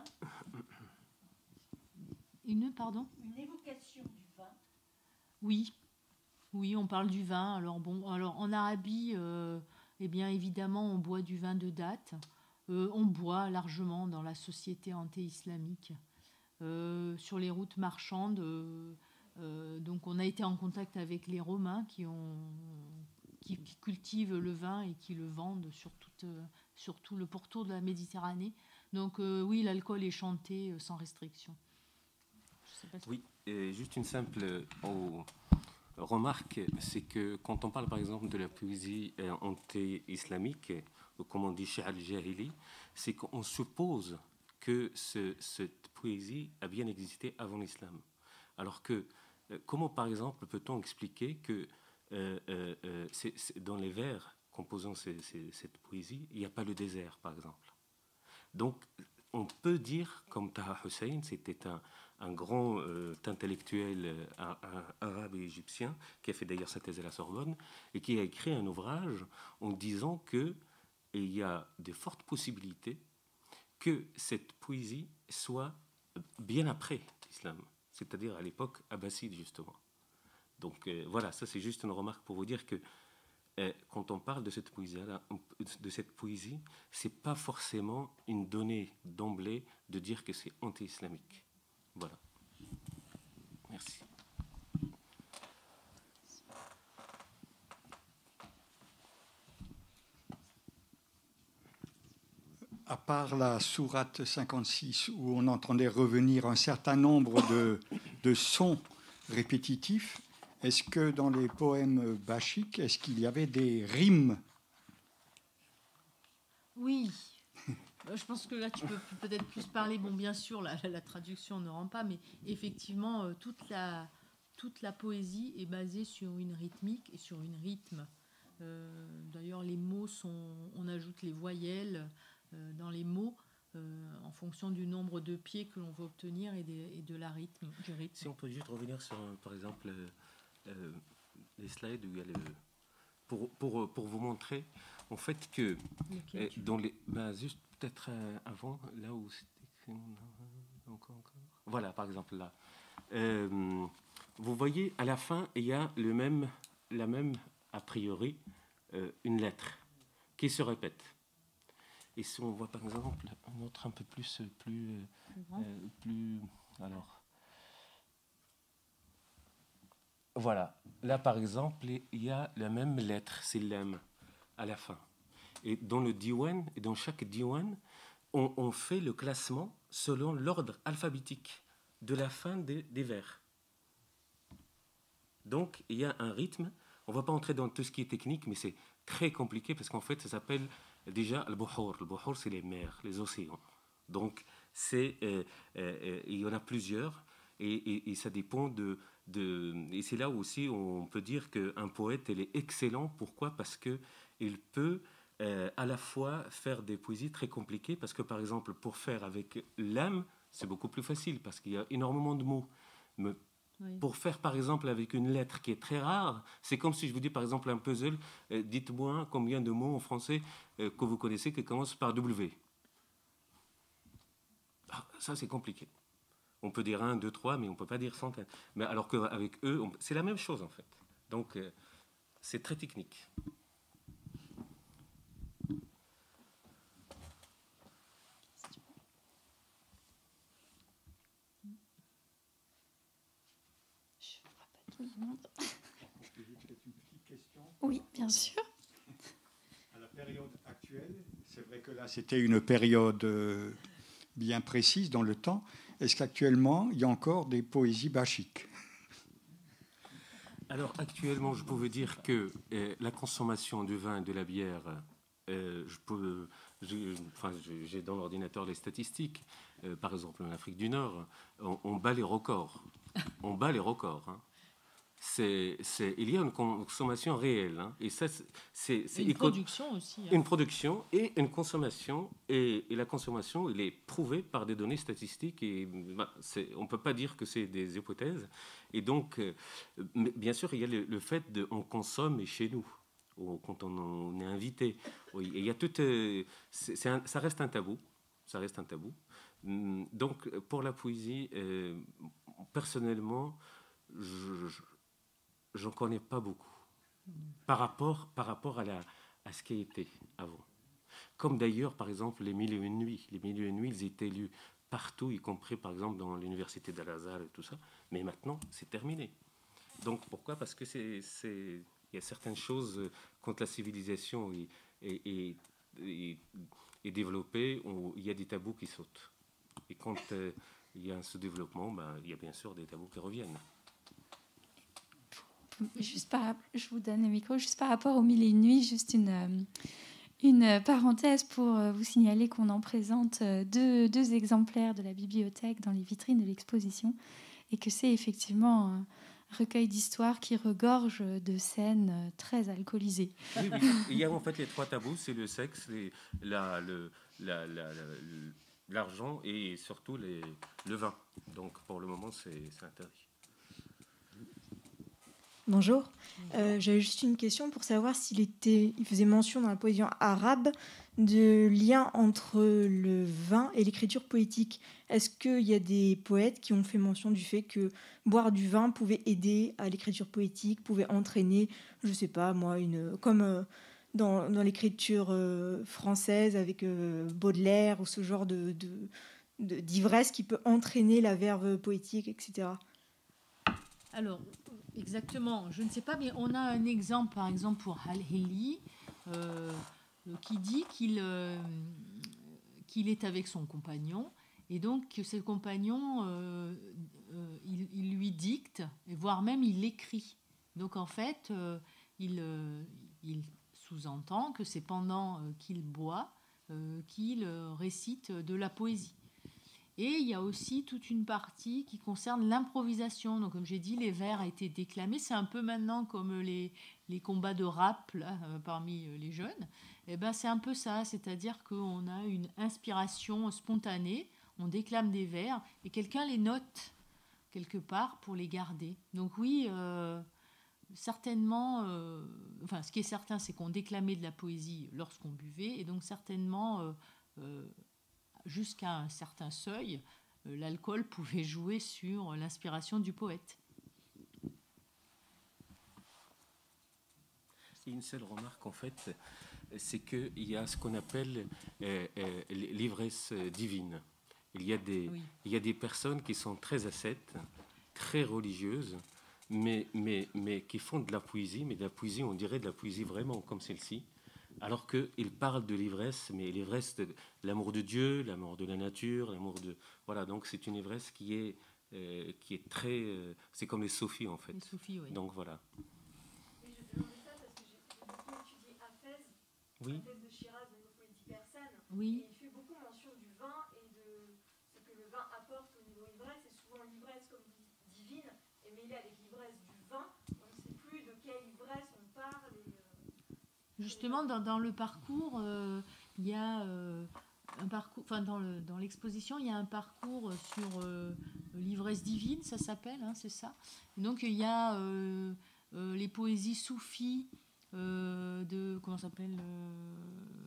S2: Une, pardon?
S4: Une évocation du vin?
S2: Oui, oui, on parle du vin. Alors bon, alors en Arabie, euh, eh bien évidemment, on boit du vin de date. Euh, on boit largement dans la société anté-islamique. Euh, sur les routes marchandes, euh, euh, donc on a été en contact avec les Romains qui, ont, qui, qui cultivent le vin et qui le vendent sur, toute, sur tout le pourtour de la Méditerranée. Donc euh, oui, l'alcool est chanté euh, sans restriction. Je sais pas si...
S3: Oui, et juste une simple oh, remarque, c'est que quand on parle par exemple de la poésie euh, anté-islamique, comme on dit chez Al-Jahili, c'est qu'on suppose que ce, cette poésie a bien existé avant l'islam. Alors que, euh, comment par exemple peut-on expliquer que euh, euh, c'est, c'est, dans les vers composant ces, ces, cette poésie, il n'y a pas le désert, par exemple. Donc, on peut dire, comme Taha Hussein, c'était un, un grand euh, intellectuel euh, un, un, arabe et égyptien, qui a fait d'ailleurs sa thèse à la Sorbonne, et qui a écrit un ouvrage en disant que et il y a de fortes possibilités que cette poésie soit bien après l'islam, c'est-à-dire à l'époque abbasside, justement. Donc euh, voilà, ça c'est juste une remarque pour vous dire que euh, quand on parle de cette poésie-là, de cette poésie, c'est pas forcément une donnée d'emblée de dire que c'est anti-islamique. Voilà. Merci.
S5: À part la sourate cinquante-six, où on entendait revenir un certain nombre de, de sons répétitifs, est-ce que dans les poèmes bachiques, est-ce qu'il y avait des rimes?
S2: Oui. Je pense que là, tu peux peut-être plus parler. Bon, bien sûr, la, la traduction ne rend pas, mais effectivement, toute la, toute la poésie est basée sur une rythmique et sur une rythme. Euh, d'ailleurs, les mots sont... On ajoute les voyelles dans les mots euh, en fonction du nombre de pieds que l'on veut obtenir et, des, et de la rythme, du rythme.
S3: Si on peut juste revenir sur, par exemple, euh, les slides où il y a le... Pour, pour, pour vous montrer, en fait, que euh, dans les... Ben, juste peut-être euh, avant, là où c'était... Encore, encore. Voilà, par exemple, là. Euh, vous voyez, à la fin, il y a le même, la même, a priori, euh, une lettre qui se répète. Et si on voit par exemple un autre un peu plus, plus, euh, plus, alors, voilà. Là par exemple, il y a la même lettre, c'est l'M à la fin. Et dans le diwan, et dans chaque diwan, on, on fait le classement selon l'ordre alphabétique de la fin des, des vers. Donc il y a un rythme. On ne va pas entrer dans tout ce qui est technique, mais c'est très compliqué parce qu'en fait, ça s'appelle déjà le buhur. Le buhur, c'est les mers, les océans. Donc, c'est, euh, euh, il y en a plusieurs et, et, et ça dépend de, de... Et c'est là aussi on peut dire qu'un poète, il est excellent. Pourquoi? Parce qu'il peut euh, à la fois faire des poésies très compliquées. Parce que, par exemple, pour faire avec l'âme, c'est beaucoup plus facile parce qu'il y a énormément de mots. Mais
S2: Oui.
S3: Pour faire, par exemple, avec une lettre qui est très rare, c'est comme si je vous dis, par exemple, un puzzle, euh, dites-moi combien de mots en français euh, que vous connaissez qui commencent par W. Ah, ça, c'est compliqué. On peut dire un, deux, trois, mais on ne peut pas dire centaines. Mais alors qu'avec eux, on... c'est la même chose, en fait. Donc, euh, c'est très technique.
S1: Oui, bien sûr.
S5: À la période actuelle, c'est vrai que là, c'était une période euh, bien précise dans le temps. Est-ce qu'actuellement, il y a encore des poésies bachiques?
S3: Alors, actuellement, je peux vous dire que euh, la consommation du vin et de la bière, euh, je peux, j'ai, enfin, j'ai dans l'ordinateur les statistiques. Euh, par exemple, en Afrique du Nord, on, on bat les records. On bat les records. Hein. C'est, c'est, il y a une consommation réelle. Hein, et ça, c'est, c'est, c'est
S2: une
S3: éco-
S2: production aussi. Hein.
S3: Une production et une consommation. Et, et la consommation, elle est prouvée par des données statistiques. Et bah, c'est, on ne peut pas dire que c'est des hypothèses. Et donc, euh, bien sûr, il y a le, le fait de on consomme et chez nous, ou quand on, on est invité. Oui, et il y a tout. Euh, c'est, c'est un, ça reste un tabou. Ça reste un tabou. Donc, pour la poésie, euh, personnellement, je, je j'en connais pas beaucoup par rapport, par rapport à, la, à ce qui a été avant. Comme d'ailleurs, par exemple, les Mille et une nuits. Les Mille et une nuits, ils étaient lus partout, y compris, par exemple, dans l'université d'Al-Azhar et tout ça. Mais maintenant, c'est terminé. Donc, pourquoi? Parce que c'est, c'est, il y a certaines choses, quand la civilisation est, est, est, est, est développée, on, il y a des tabous qui sautent. Et quand euh, il y a ce développement, ben, il y a bien sûr des tabous qui reviennent.
S1: Juste par, je vous donne le micro, juste par rapport aux Mille et une nuits, juste une, une parenthèse pour vous signaler qu'on en présente deux, deux exemplaires de la bibliothèque dans les vitrines de l'exposition et que c'est effectivement un recueil d'histoires qui regorge de scènes très alcoolisées.
S3: Oui, oui. Il y a en fait les trois tabous, c'est le sexe, les, la, le, la, la, la, l'argent et surtout les, le vin. Donc pour le moment, c'est, c'est interdit.
S6: Bonjour, euh, j'avais juste une question pour savoir s'il était, il faisait mention dans la poésie arabe de lien entre le vin et l'écriture poétique. Est-ce qu'il y a des poètes qui ont fait mention du fait que boire du vin pouvait aider à l'écriture poétique, pouvait entraîner, je sais pas moi, une, comme euh, dans, dans l'écriture euh, française avec euh, Baudelaire ou ce genre de, de, de, d'ivresse qui peut entraîner la verve poétique, et cetera.
S2: Alors, exactement, je ne sais pas, mais on a un exemple, par exemple, pour Al-Hili, euh, qui dit qu'il, euh, qu'il est avec son compagnon, et donc que ce compagnon, euh, euh, il, il lui dicte, et voire même il l'écrit. Donc en fait, euh, il, euh, il sous-entend que c'est pendant euh, qu'il boit euh, qu'il euh, récite de la poésie. Et il y a aussi toute une partie qui concerne l'improvisation. Donc, comme j'ai dit, les vers ont été déclamés. C'est un peu maintenant comme les, les combats de rap là, euh, parmi les jeunes. Et ben, c'est un peu ça, c'est-à-dire qu'on a une inspiration spontanée, on déclame des vers et quelqu'un les note quelque part pour les garder. Donc oui, euh, certainement, euh, enfin, ce qui est certain, c'est qu'on déclamait de la poésie lorsqu'on buvait, et donc certainement... Euh, euh, jusqu'à un certain seuil, euh, l'alcool pouvait jouer sur l'inspiration du poète.
S3: Une seule remarque, en fait, c'est qu'il y a ce qu'on appelle euh, euh, l'ivresse divine. Il y a des, oui. il y a des personnes qui sont très ascètes, très religieuses, mais, mais, mais qui font de la poésie, mais de la poésie, on dirait de la poésie vraiment comme celle-ci. Alors qu'il parle de l'ivresse, mais l'ivresse de l'amour de Dieu, l'amour de la nature, l'amour de... Voilà, donc c'est une ivresse qui est, euh, qui est très... Euh, c'est comme les sophies, en fait.
S2: Les sophies, oui.
S3: Donc voilà.
S7: Oui, je demandais ça parce que j'ai beaucoup étudié Hafez,
S3: oui.
S7: Hafez de Shiraz, de nos poéties persanes.
S2: Oui.
S7: Et il fait beaucoup mention du vin et de ce que le vin apporte au niveau ivresse. Et souvent l'ivresse, comme vous dites, divine, est mêlée avec l'ivresse du vin. On ne sait plus de quelle ivresse on parle. Et,
S2: Justement, dans, dans le parcours, euh, il y a euh, un parcours, enfin dans, le, dans l'exposition, il y a un parcours sur euh, l'ivresse divine, ça s'appelle, hein, c'est ça. Et donc il y a euh, euh, les poésies soufis euh, de comment ça s'appelle euh...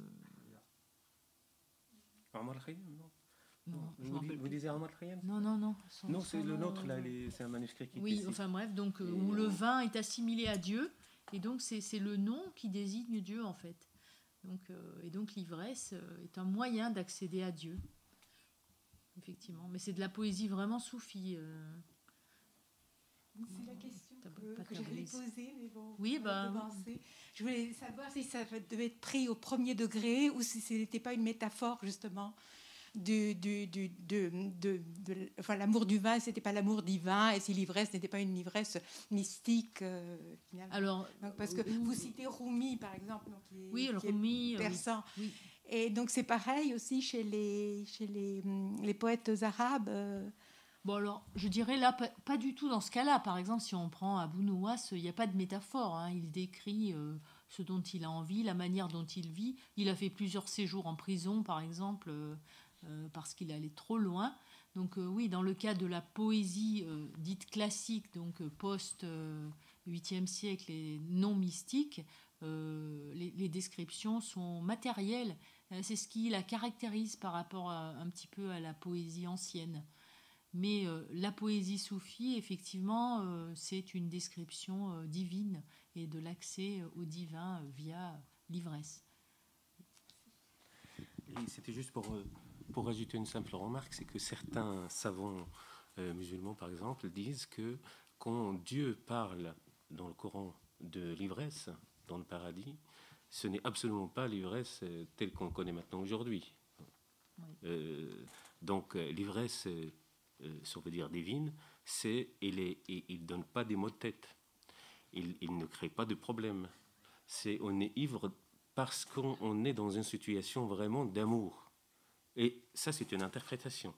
S3: Omar Khayyam, non.
S2: Non,
S3: Non,
S2: je me
S3: vous,
S2: rappelle
S3: vous
S2: plus.
S3: disiez Omar Khayyam?
S2: Non, non, non. Son,
S3: Non,
S2: son
S3: c'est le
S2: nom,
S3: nôtre, là,
S2: euh,
S3: les- c'est un manuscrit qui
S2: Oui,
S3: était ici.
S2: enfin bref, donc euh,
S3: Et,
S2: où le
S3: euh,
S2: vin est assimilé à Dieu, et donc c'est c'est le nom qui désigne Dieu en fait. Donc, euh, et donc l'ivresse euh, est un moyen d'accéder à Dieu, effectivement. Mais c'est de la poésie vraiment soufie. euh.
S8: C'est la question
S2: T'as
S8: que,
S2: pas
S8: que j'allais
S2: Tabriz.
S8: poser, mais bon.
S2: Oui,
S8: vous
S2: bah,
S8: m'avez devancé. Je voulais savoir si ça devait être pris au premier degré ou si ce n'était pas une métaphore, justement, du, du, du- de, de, de- enfin, l'amour du vin, c'était pas l'amour divin, et si l'ivresse n'était pas une ivresse mystique, euh, finalement.
S2: Alors,
S8: Donc, parce que
S2: euh,
S8: vous citez Rumi, par exemple, donc, qui est,
S2: oui, le
S8: qui est
S2: Rumi, euh, oui.
S8: persan.
S2: Oui.
S8: Et donc, c'est pareil aussi chez les, chez les, hum, les poètes arabes. euh,
S2: Bon alors, je dirais là, pas, pas du tout dans ce cas-là. Par exemple, si on prend Abou Nouwas, il n'y a pas de métaphore, hein. Il décrit euh, ce dont il a envie, la manière dont il vit. Il a fait plusieurs séjours en prison, par exemple, euh, euh, parce qu'il allait trop loin. Donc euh, oui, dans le cas de la poésie euh, dite classique, donc euh, post-huitième siècle et non mystique, euh, les, les descriptions sont matérielles. Euh, C'est ce qui la caractérise par rapport à, un petit peu à la poésie ancienne. Mais euh, la poésie soufie, effectivement, euh, c'est une description euh, divine et de l'accès au divin euh, via l'ivresse.
S3: Et c'était juste pour, euh, pour ajouter une simple remarque, c'est que certains savants euh, musulmans, par exemple, disent que quand Dieu parle dans le Coran de l'ivresse, dans le paradis, ce n'est absolument pas l'ivresse euh, telle qu'on connaît maintenant aujourd'hui.
S2: Oui.
S3: Euh, donc euh, l'ivresse, euh, euh, si on peut dire divine, c'est il est, il, il donne pas des maux de tête, il, il ne crée pas de problème. C'est on est ivre parce qu'on on est dans une situation vraiment d'amour. Et ça, c'est une interprétation.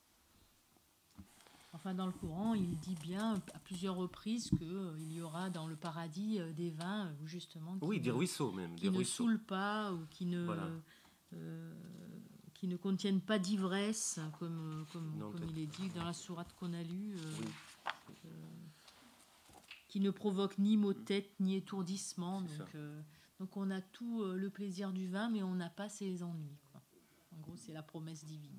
S2: Enfin, dans le Coran, il dit bien à plusieurs reprises qu'il euh, y aura dans le paradis euh, des vins, euh, justement, qui
S3: Oui,
S2: ne,
S3: des ruisseaux même.
S2: qui
S3: Des
S2: ne
S3: ruisseaux.
S2: saoulent pas ou qui ne,
S3: Voilà.
S2: euh, qui ne contiennent pas d'ivresse, comme, comme,
S3: Non,
S2: comme
S3: peut-être.
S2: il est dit dans la sourate qu'on a lue, euh,
S3: Oui.
S2: euh, qui ne provoquent ni maux de tête, ni étourdissement.
S3: C'est
S2: Donc,
S3: ça.
S2: euh, donc on a tout euh, le plaisir du vin, mais on n'a pas ses ennuis, quoi. En gros, c'est la promesse divine.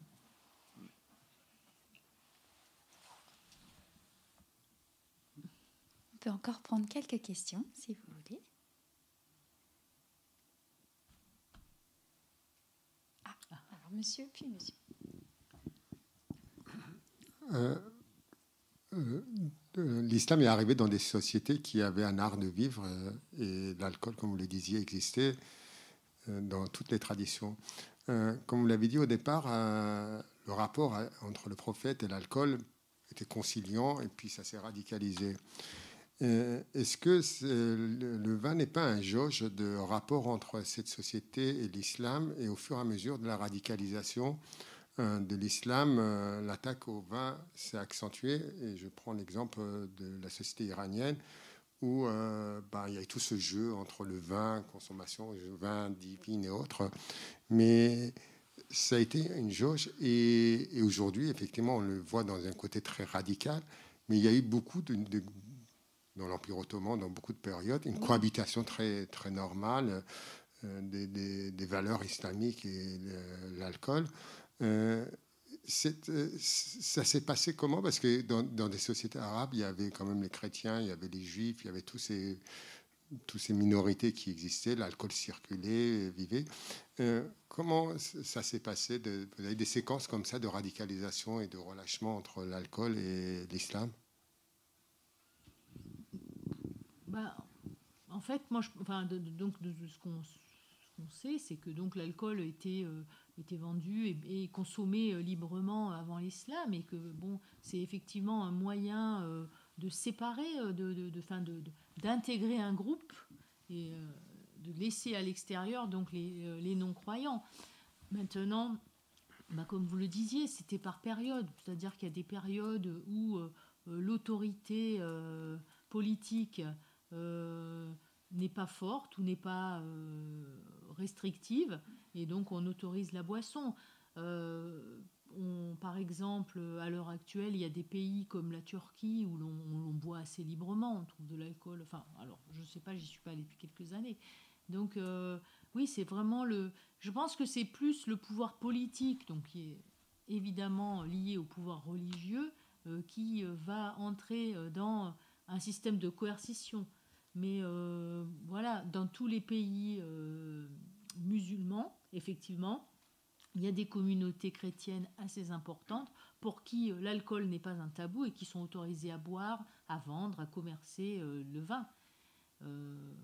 S1: On peut encore prendre quelques questions, si vous voulez. Ah, alors monsieur, puis monsieur.
S9: Euh, euh, euh, L'islam est arrivé dans des sociétés qui avaient un art de vivre euh, et l'alcool, comme vous le disiez, existait euh, dans toutes les traditions. Euh, comme vous l'avez dit au départ, euh, le rapport euh, entre le prophète et l'alcool était conciliant et puis ça s'est radicalisé. Euh, Est-ce que c'est- le, le vin n'est pas un jauge de rapport entre cette société et l'islam et au fur et à mesure de la radicalisation euh, de l'islam, euh, l'attaque au vin s'est accentuée et je prends l'exemple de la société iranienne où euh, ben, il y a tout ce jeu entre le vin, consommation, le vin divine et autres, mais ça a été une jauge et, et aujourd'hui effectivement on le voit dans un côté très radical, mais il y a eu beaucoup de, de dans l'Empire ottoman, dans beaucoup de périodes, une cohabitation très, très normale euh, des, des, des valeurs islamiques et le- l'alcool. Euh, c'est, euh, ça s'est passé comment? Parce que dans, dans des sociétés arabes, il y avait quand même les chrétiens, il y avait les juifs, il y avait tous ces, tous ces minorités qui existaient, l'alcool circulait, vivait. Euh, comment ça s'est passé de, vous avez des séquences comme ça de radicalisation et de relâchement entre l'alcool et l'islam?
S2: Bah, en fait, moi, je, enfin, de, de- donc de, de ce qu'on ce qu'on sait, c'est que donc l'alcool était euh, était vendu et, et consommé euh, librement avant l'islam, et que bon, c'est effectivement un moyen euh, de séparer, euh, de, de, de, fin, de, de- d'intégrer un groupe et euh, de laisser à l'extérieur donc les, euh, les non-croyants. Maintenant, bah, comme vous le disiez, c'était par période, c'est-à-dire qu'il y a des périodes où euh, euh, l'autorité euh, politique euh, n'est pas forte ou n'est pas euh, restrictive, et donc on autorise la boisson. Euh, on, par exemple, à l'heure actuelle, il y a des pays comme la Turquie où l'on, où l'on boit assez librement, on trouve de l'alcool. Enfin, alors, je ne sais pas, j'y suis pas allée depuis quelques années. Donc, euh, oui, c'est vraiment le. Je pense que c'est plus le pouvoir politique, donc qui est évidemment lié au pouvoir religieux, euh, qui euh, va entrer euh, dans un système de coercition. Mais euh, voilà, dans tous les pays euh, musulmans, effectivement, il y a des communautés chrétiennes assez importantes pour qui euh, l'alcool n'est pas un tabou et qui sont autorisés à boire, à vendre, à commercer euh, le vin. Euh,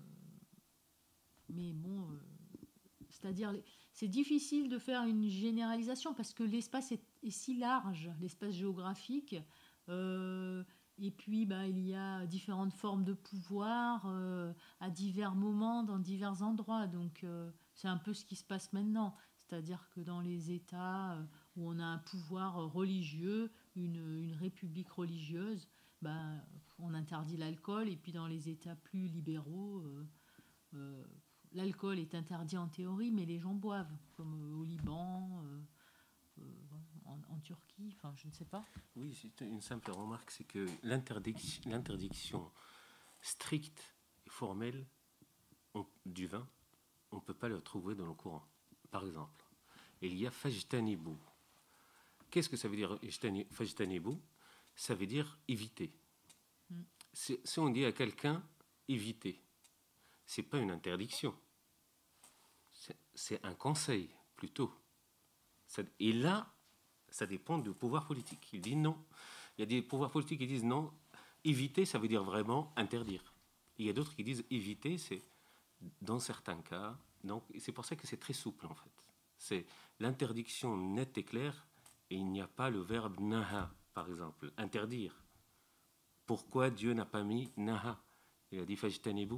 S2: mais bon, euh, c'est-à-dire, c'est difficile de faire une généralisation parce que l'espace est, est si large, l'espace géographique. Euh, et puis, bah, il y a différentes formes de pouvoir euh, à divers moments, dans divers endroits. Donc, euh, c'est un peu ce qui se passe maintenant. C'est-à-dire que dans les États où on a un pouvoir religieux, une, une république religieuse, ben, on interdit l'alcool. Et puis dans les États plus libéraux, euh, euh, l'alcool est interdit en théorie, mais les gens boivent, comme au Liban, euh, euh, en, en Turquie, enfin je ne sais pas.
S3: Oui, c'est une simple remarque, c'est que l'interdiction, l'interdiction stricte et formelle on, du vin, on ne peut pas le trouver dans le Coran. Par exemple, il y a fajtanibou. Qu'est-ce que ça veut dire fajtanibou? Ça veut dire éviter. Mm. Si, si on dit à quelqu'un éviter, c'est pas une interdiction. C'est, c'est un conseil plutôt. Ça, et là, ça dépend du pouvoir politique. Il dit non. Il y a des pouvoirs politiques qui disent non. Éviter, ça veut dire vraiment interdire. Il y a d'autres qui disent éviter, c'est dans certains cas. Donc, c'est pour ça que c'est très souple, en fait. C'est l'interdiction nette et claire, et il n'y a pas le verbe naha, par exemple, interdire. Pourquoi Dieu n'a pas mis naha? Il a dit fajtanibu.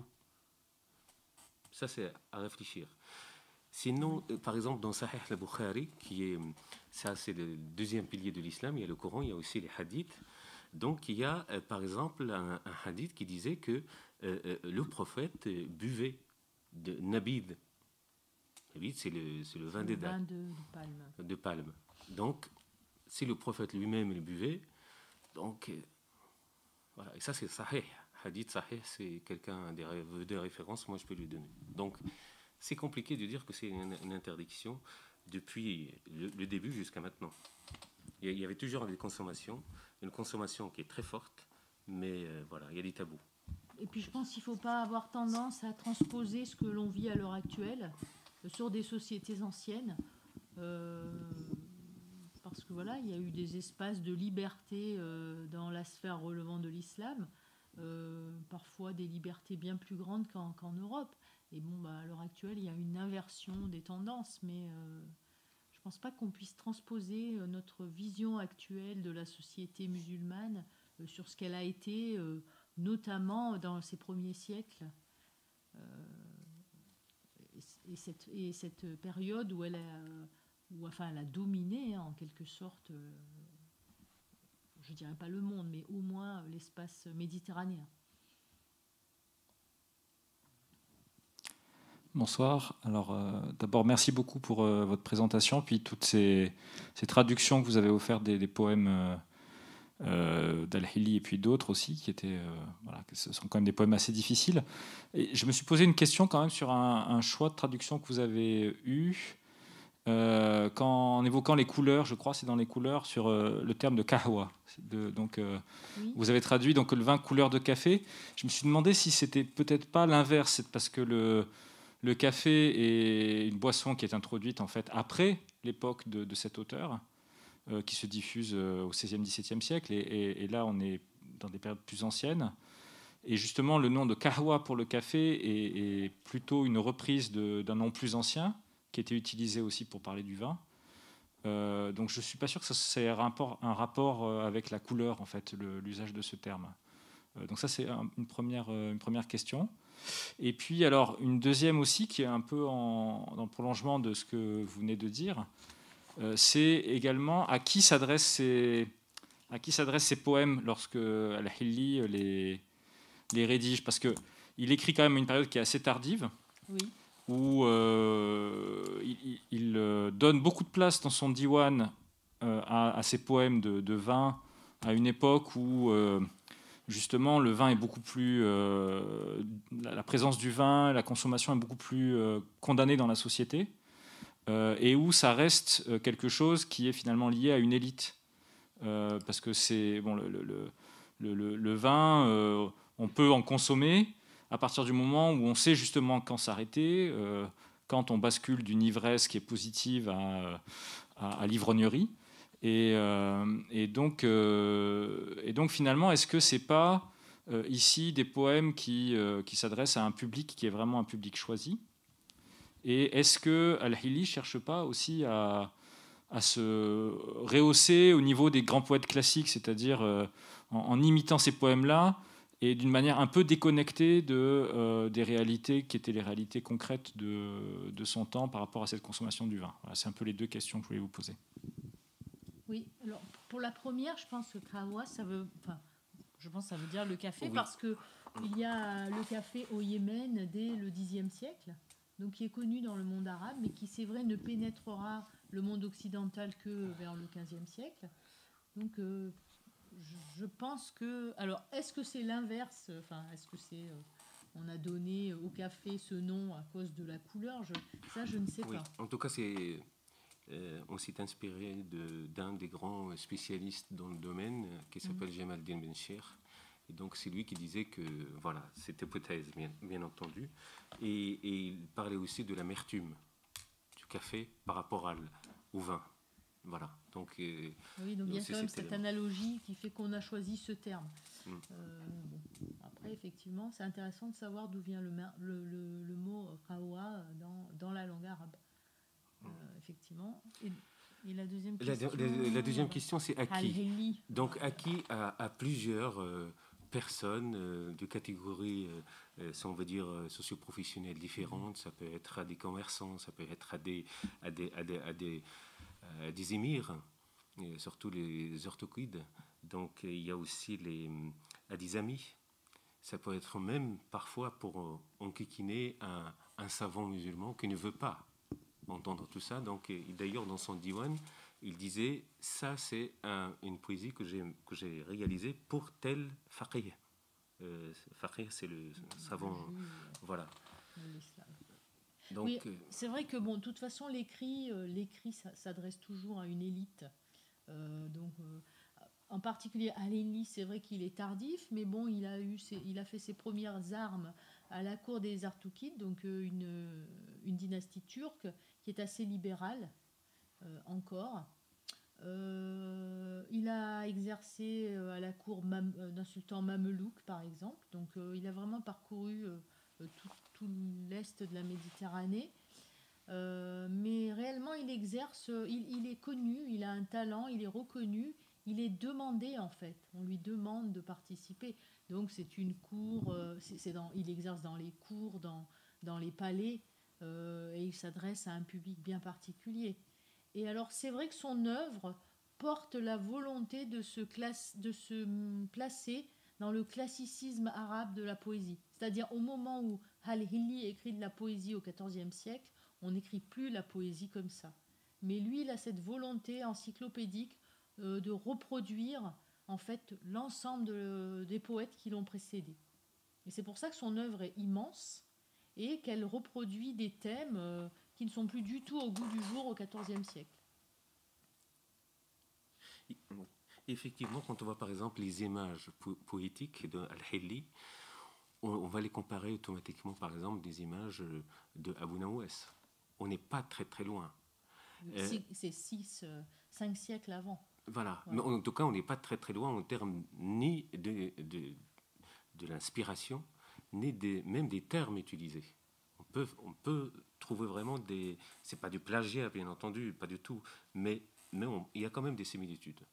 S3: Ça, c'est à réfléchir. Sinon, par exemple, dans Sahih al-Bukhari, qui est, ça, c'est le deuxième pilier de l'islam, il y a le Coran, il y a aussi les hadiths. Donc, il y a, par exemple, un, un hadith qui disait que euh, le prophète buvait de nabid. Nabid, c'est le, c'est le vin des dattes.
S2: De, de palme.
S3: De palme. Donc, si le prophète lui-même le buvait, donc, euh, voilà. Et ça, c'est Sahih. Hadith Sahih, c'est quelqu'un des de référence, moi, je peux lui donner. Donc, c'est compliqué de dire que c'est une, une interdiction depuis le, le début jusqu'à maintenant. Il y avait toujours des consommations, une consommation qui est très forte, mais euh, voilà, il y a des tabous.
S2: Et puis je pense qu'il ne faut pas avoir tendance à transposer ce que l'on vit à l'heure actuelle euh, sur des sociétés anciennes, euh, parce que voilà, il y a eu des espaces de liberté euh, dans la sphère relevant de l'islam, euh, parfois des libertés bien plus grandes qu'en, qu'en Europe. Et bon, bah, à l'heure actuelle, il y a une inversion des tendances, mais euh, je ne pense pas qu'on puisse transposer euh, notre vision actuelle de la société musulmane euh, sur ce qu'elle a été, euh, notamment dans ces premiers siècles. Euh, et, cette, et cette période où elle a, où, enfin, elle a dominé, hein, en quelque sorte, euh, je ne dirais pas le monde, mais au moins l'espace méditerranéen.
S10: Bonsoir. Alors, euh, d'abord, merci beaucoup pour euh, votre présentation, puis toutes ces, ces traductions que vous avez offertes des, des poèmes euh, euh, d'Al-Hili et puis d'autres aussi, qui étaient, euh, voilà, ce sont quand même des poèmes assez difficiles. Et je me suis posé une question quand même sur un, un choix de traduction que vous avez eu, euh, quand, en évoquant les couleurs, je crois, c'est dans les couleurs, sur euh, le terme de kahwa. De, donc, euh, oui. Vous avez traduit donc, le vin couleur de café. Je me suis demandé si c'était peut-être pas l'inverse, parce que le Le café est une boisson qui est introduite en fait après l'époque de, de cet auteur, euh, qui se diffuse euh, au seizième dix-septième siècle, et, et, et là on est dans des périodes plus anciennes. Et justement, le nom de kahwa pour le café est, est plutôt une reprise de, d'un nom plus ancien, qui était utilisé aussi pour parler du vin. Euh, donc je ne suis pas sûr que ça ait un rapport, un rapport avec la couleur, en fait, le, l'usage de ce terme. Euh, donc ça, c'est un, une, première, une première question. Et puis, alors, une deuxième aussi, qui est un peu en, dans le prolongement de ce que vous venez de dire, euh, c'est également à qui s'adressent ces, à qui s'adressent ces poèmes lorsque Al-Hili les, les rédige. Parce qu'il écrit quand même une période qui est assez tardive, oui. où euh, il, il donne beaucoup de place dans son diwan euh, à, à ces poèmes de, de vin à une époque où euh, justement le vin est beaucoup plus... Euh, la, la présence du vin, la consommation est beaucoup plus euh, condamnée dans la société, euh, et où ça reste euh, quelque chose qui est finalement lié à une élite. Euh, parce que c'est... Bon, le, le, le, le, le vin, euh, on peut en consommer à partir du moment où on sait justement quand s'arrêter, euh, quand on bascule d'une ivresse qui est positive à, à, à l'ivrognerie. Et, euh, et, donc, euh, et donc finalement, est-ce que c'est pas euh, ici des poèmes qui, euh, qui s'adressent à un public qui est vraiment un public choisi? Et est-ce que Al-Hili cherche pas aussi à, à se rehausser au niveau des grands poètes classiques, c'est-à-dire euh, en, en imitant ces poèmes-là et d'une manière un peu déconnectée de, euh, des réalités qui étaient les réalités concrètes de, de son temps par rapport à cette consommation du vin? Voilà, c'est un peu les deux questions que je voulais vous poser.
S2: Oui, alors pour la première, je pense que Kawa, ça veut, enfin, je pense que ça veut dire le café,
S3: Oui.
S2: parce que il y a le café au Yémen dès le dixième siècle, donc qui est connu dans le monde arabe, mais qui, c'est vrai, ne pénétrera le monde occidental que vers le quinzième siècle. Donc, euh, je, je pense que, alors, est-ce que c'est l'inverse? Enfin, est-ce que c'est, euh, on a donné au café ce nom à cause de la couleur? je, Ça, je ne sais
S3: Oui,
S2: pas.
S3: en tout cas, c'est, euh, on s'est inspiré de, d'un des grands spécialistes dans le domaine euh, qui s'appelle mmh. Jamal Din Benchir. Et donc, c'est lui qui disait que, voilà, cette hypothèse, bien, bien entendu. Et, et il parlait aussi de l'amertume du café par rapport à, au vin. Voilà. Donc, euh,
S2: oui, donc il y a quand même cette élément. Analogie qui fait qu'on a choisi ce terme. Mmh. Euh, bon. Après, effectivement, c'est intéressant de savoir d'où vient le, le, le, le mot kawa dans, dans la langue arabe. Mmh. Euh, effectivement. Et, et la deuxième question...
S3: La, la, la deuxième question, c'est à qui?
S2: Al-Hili.
S3: Donc, à qui? À, à plusieurs euh, personnes euh, de catégories, euh, on va dire, socio-professionnelles différentes. Ça peut être à des commerçants, ça peut être à des, à des, à des, à des, à des émirs, et surtout les orthoquides. Donc, il y a aussi les, à des amis. Ça peut être même parfois pour enquiquiner un, un savant musulman qui ne veut pas entendre tout ça. Donc, d'ailleurs, dans son diwan, il disait « ça, c'est un, une poésie que j'ai, que j'ai réalisée pour tel faqih ». Euh, faqih, c'est le savant, voilà.
S2: Donc, oui, c'est vrai que, bon, de toute façon, l'écrit, euh, l'écrit ça, s'adresse toujours à une élite. Euh, donc, euh, en particulier, Al-Hili, c'est vrai qu'il est tardif, mais bon, il a, eu ses, il a fait ses premières armes à la cour des Artukides, donc euh, une, une dynastie turque qui est assez libérale euh, encore. Euh, il a exercé à la cour mam- d'un sultan mamelouk, par exemple. Donc, euh, il a vraiment parcouru euh, tout, tout l'est de la Méditerranée. Euh, mais réellement, il exerce, il, il est connu, il a un talent, il est reconnu, il est demandé, en fait. On lui demande de participer. Donc, c'est une cour, euh, c'est, c'est dans, il exerce dans les cours, dans, dans les palais, euh, et il s'adresse à un public bien particulier. Et alors, c'est vrai que son œuvre porte la volonté de se, classe, de se placer dans le classicisme arabe de la poésie. C'est-à-dire, au moment où Al-Hili écrit de la poésie au quatorzième siècle, on n'écrit plus la poésie comme ça. Mais lui, il a cette volonté encyclopédique euh, de reproduire, en fait, l'ensemble de, des poètes qui l'ont précédé. Et c'est pour ça que son œuvre est immense et qu'elle reproduit des thèmes euh, qui ne sont plus du tout au goût du jour au quatorzième siècle.
S3: Effectivement, quand on voit par exemple les images po- poétiques de Al-Hili, on, on va les comparer automatiquement par exemple des images de Abu Nawas. On n'est pas très très loin.
S2: C'est, euh, c'est six, cinq siècles avant.
S3: Voilà, ouais. Mais en tout cas on n'est pas très très loin en termes ni de, de, de l'inspiration, ni des, même des termes utilisés. On peut, on peut trouver vraiment des... C'est pas du plagiat bien entendu, pas du tout, mais mais on, il y a quand même des similitudes.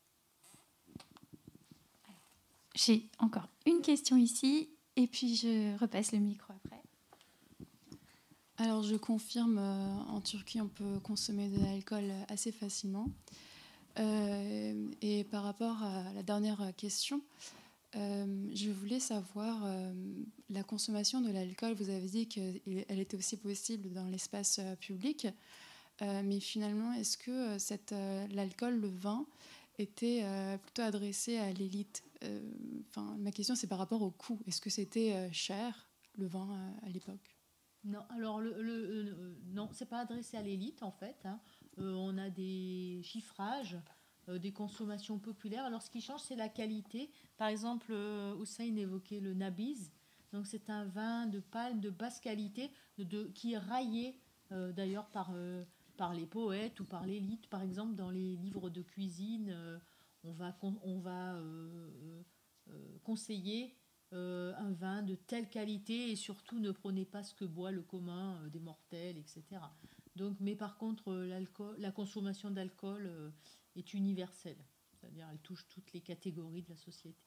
S1: J'ai encore une question ici, et puis je repasse le micro après.
S11: Alors, je confirme, euh, en Turquie, on peut consommer de l'alcool assez facilement. Euh, et par rapport à la dernière question, euh, je voulais savoir, euh, la consommation de l'alcool, vous avez dit qu'elle était aussi possible dans l'espace public. Euh, mais finalement, est-ce que euh, cette, euh, l'alcool, le vin, était euh, plutôt adressé à l'élite? euh, Ma question, c'est par rapport au coût. Est-ce que c'était euh, cher, le vin, euh, à l'époque?
S2: Non, alors le, le, euh, non, c'est pas adressé à l'élite en fait. Hein. Euh, on a des chiffrages, euh, des consommations populaires. Alors ce qui change, c'est la qualité. Par exemple, euh, Hussein évoquait le Nabiz. Donc c'est un vin de palme de basse qualité, de, de, qui est raillé euh, d'ailleurs par, euh, par les poètes ou par l'élite. Par exemple, dans les livres de cuisine, euh, on va, on va euh, euh, conseiller Euh, un vin de telle qualité et surtout ne prenez pas ce que boit le commun euh, des mortels, et cetera. Donc, mais par contre, euh, l'alcool, la consommation d'alcool euh, est universelle, c'est-à-dire elle touche toutes les catégories de la société.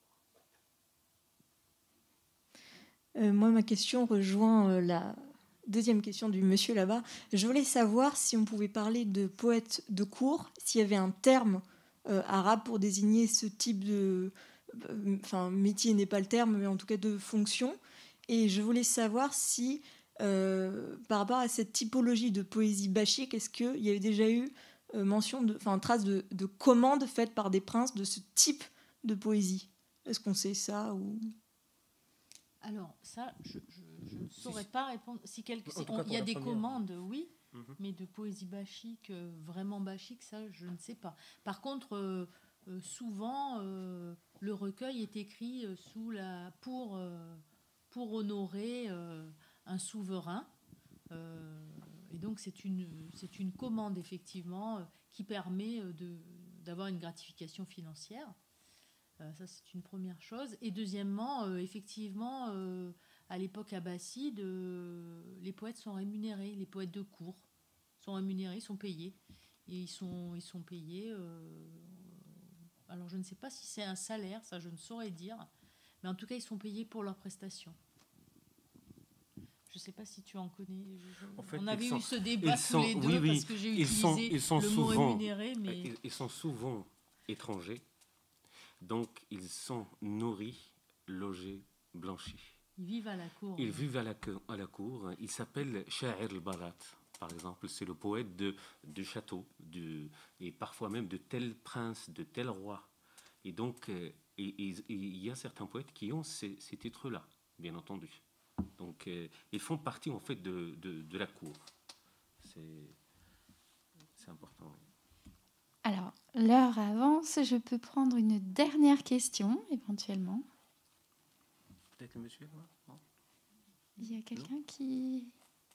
S6: Euh, moi, ma question rejoint euh, la deuxième question du monsieur là-bas. Je voulais savoir si on pouvait parler de poète de cour, s'il y avait un terme euh, arabe pour désigner ce type de... Enfin, métier n'est pas le terme, mais en tout cas de fonction. Et je voulais savoir si, euh, par rapport à cette typologie de poésie bachique, est-ce qu'il y avait déjà eu euh, mention, de, enfin, trace de, de commandes faites par des princes de ce type de poésie? Est-ce qu'on sait ça ou...
S2: Alors, ça, je, je, je ne saurais pas répondre. Si quelque, si
S3: cas,
S2: on, il y a des
S3: première.
S2: commandes, oui,
S3: mm-hmm.
S2: mais de poésie bachique, euh, vraiment bachique, ça, je ne sais pas. Par contre... Euh, Euh, souvent, euh, le recueil est écrit euh, sous la, pour, euh, pour honorer euh, un souverain. Euh, et donc, c'est une, c'est une commande, effectivement, euh, qui permet euh, de, d'avoir une gratification financière. Euh, ça, c'est une première chose. Et deuxièmement, euh, effectivement, euh, à l'époque abbasside, euh, les poètes sont rémunérés. Les poètes de cour sont rémunérés, sont payés. Et ils sont, ils sont payés... Euh, Alors, je ne sais pas si c'est un salaire, ça je ne saurais dire. Mais en tout cas, ils sont payés pour leurs prestations. Je ne sais pas si tu en connais. Je...
S3: En fait,
S2: On avait
S3: sont,
S2: eu ce débat tous
S3: sont,
S2: les deux,
S3: oui, oui,
S2: parce que j'ai
S3: ils
S2: utilisé
S3: sont, ils sont
S2: le
S3: souvent,
S2: mot rémunéré. Mais...
S3: Ils, ils sont souvent étrangers. Donc, ils sont nourris, logés, blanchis.
S2: Ils vivent à la cour.
S3: Ils
S2: ouais.
S3: vivent à la, à la cour. Il s'appelle Sha'ir al-Balat. Par exemple, c'est le poète de, de château, de, et parfois même de tel prince, de tel roi. Et donc, euh, il y a certains poètes qui ont ces, ces titres-là, bien entendu. Donc, euh, ils font partie, en fait, de, de, de la cour. C'est, c'est important.
S1: Alors, l'heure avance, je peux prendre une dernière question, éventuellement.
S3: Peut-être le monsieur, non ?
S1: Il y a quelqu'un non qui...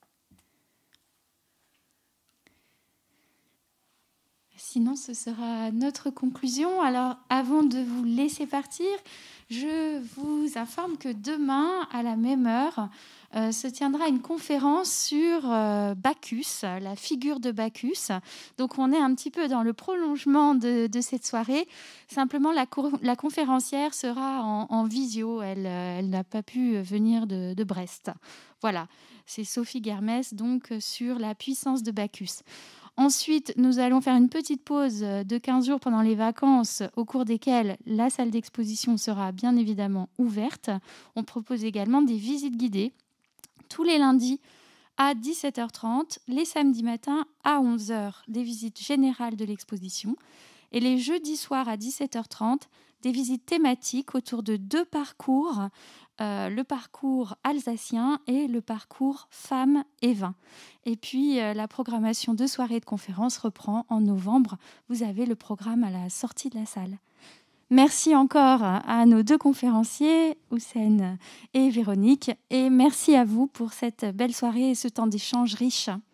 S1: Sinon, ce sera notre conclusion. Alors, avant de vous laisser partir, je vous informe que demain, à la même heure, euh, se tiendra une conférence sur euh, Bacchus, la figure de Bacchus. Donc, on est un petit peu dans le prolongement de, de cette soirée. Simplement, la, co- la conférencière sera en, en visio. Elle, euh, elle n'a pas pu venir de, de Brest. Voilà, c'est Sophie Guermès, donc, sur la puissance de Bacchus. Ensuite, nous allons faire une petite pause de quinze jours pendant les vacances, au cours desquelles la salle d'exposition sera bien évidemment ouverte. On propose également des visites guidées tous les lundis à dix-sept heures trente, les samedis matins à onze heures, des visites générales de l'exposition, et les jeudis soirs à dix-sept heures trente, des visites thématiques autour de deux parcours, euh, le parcours alsacien et le parcours femmes et vin. Et puis, euh, la programmation de soirées de conférences reprend en novembre. Vous avez le programme à la sortie de la salle. Merci encore à nos deux conférenciers, Hussein et Véronique, et merci à vous pour cette belle soirée et ce temps d'échange riche.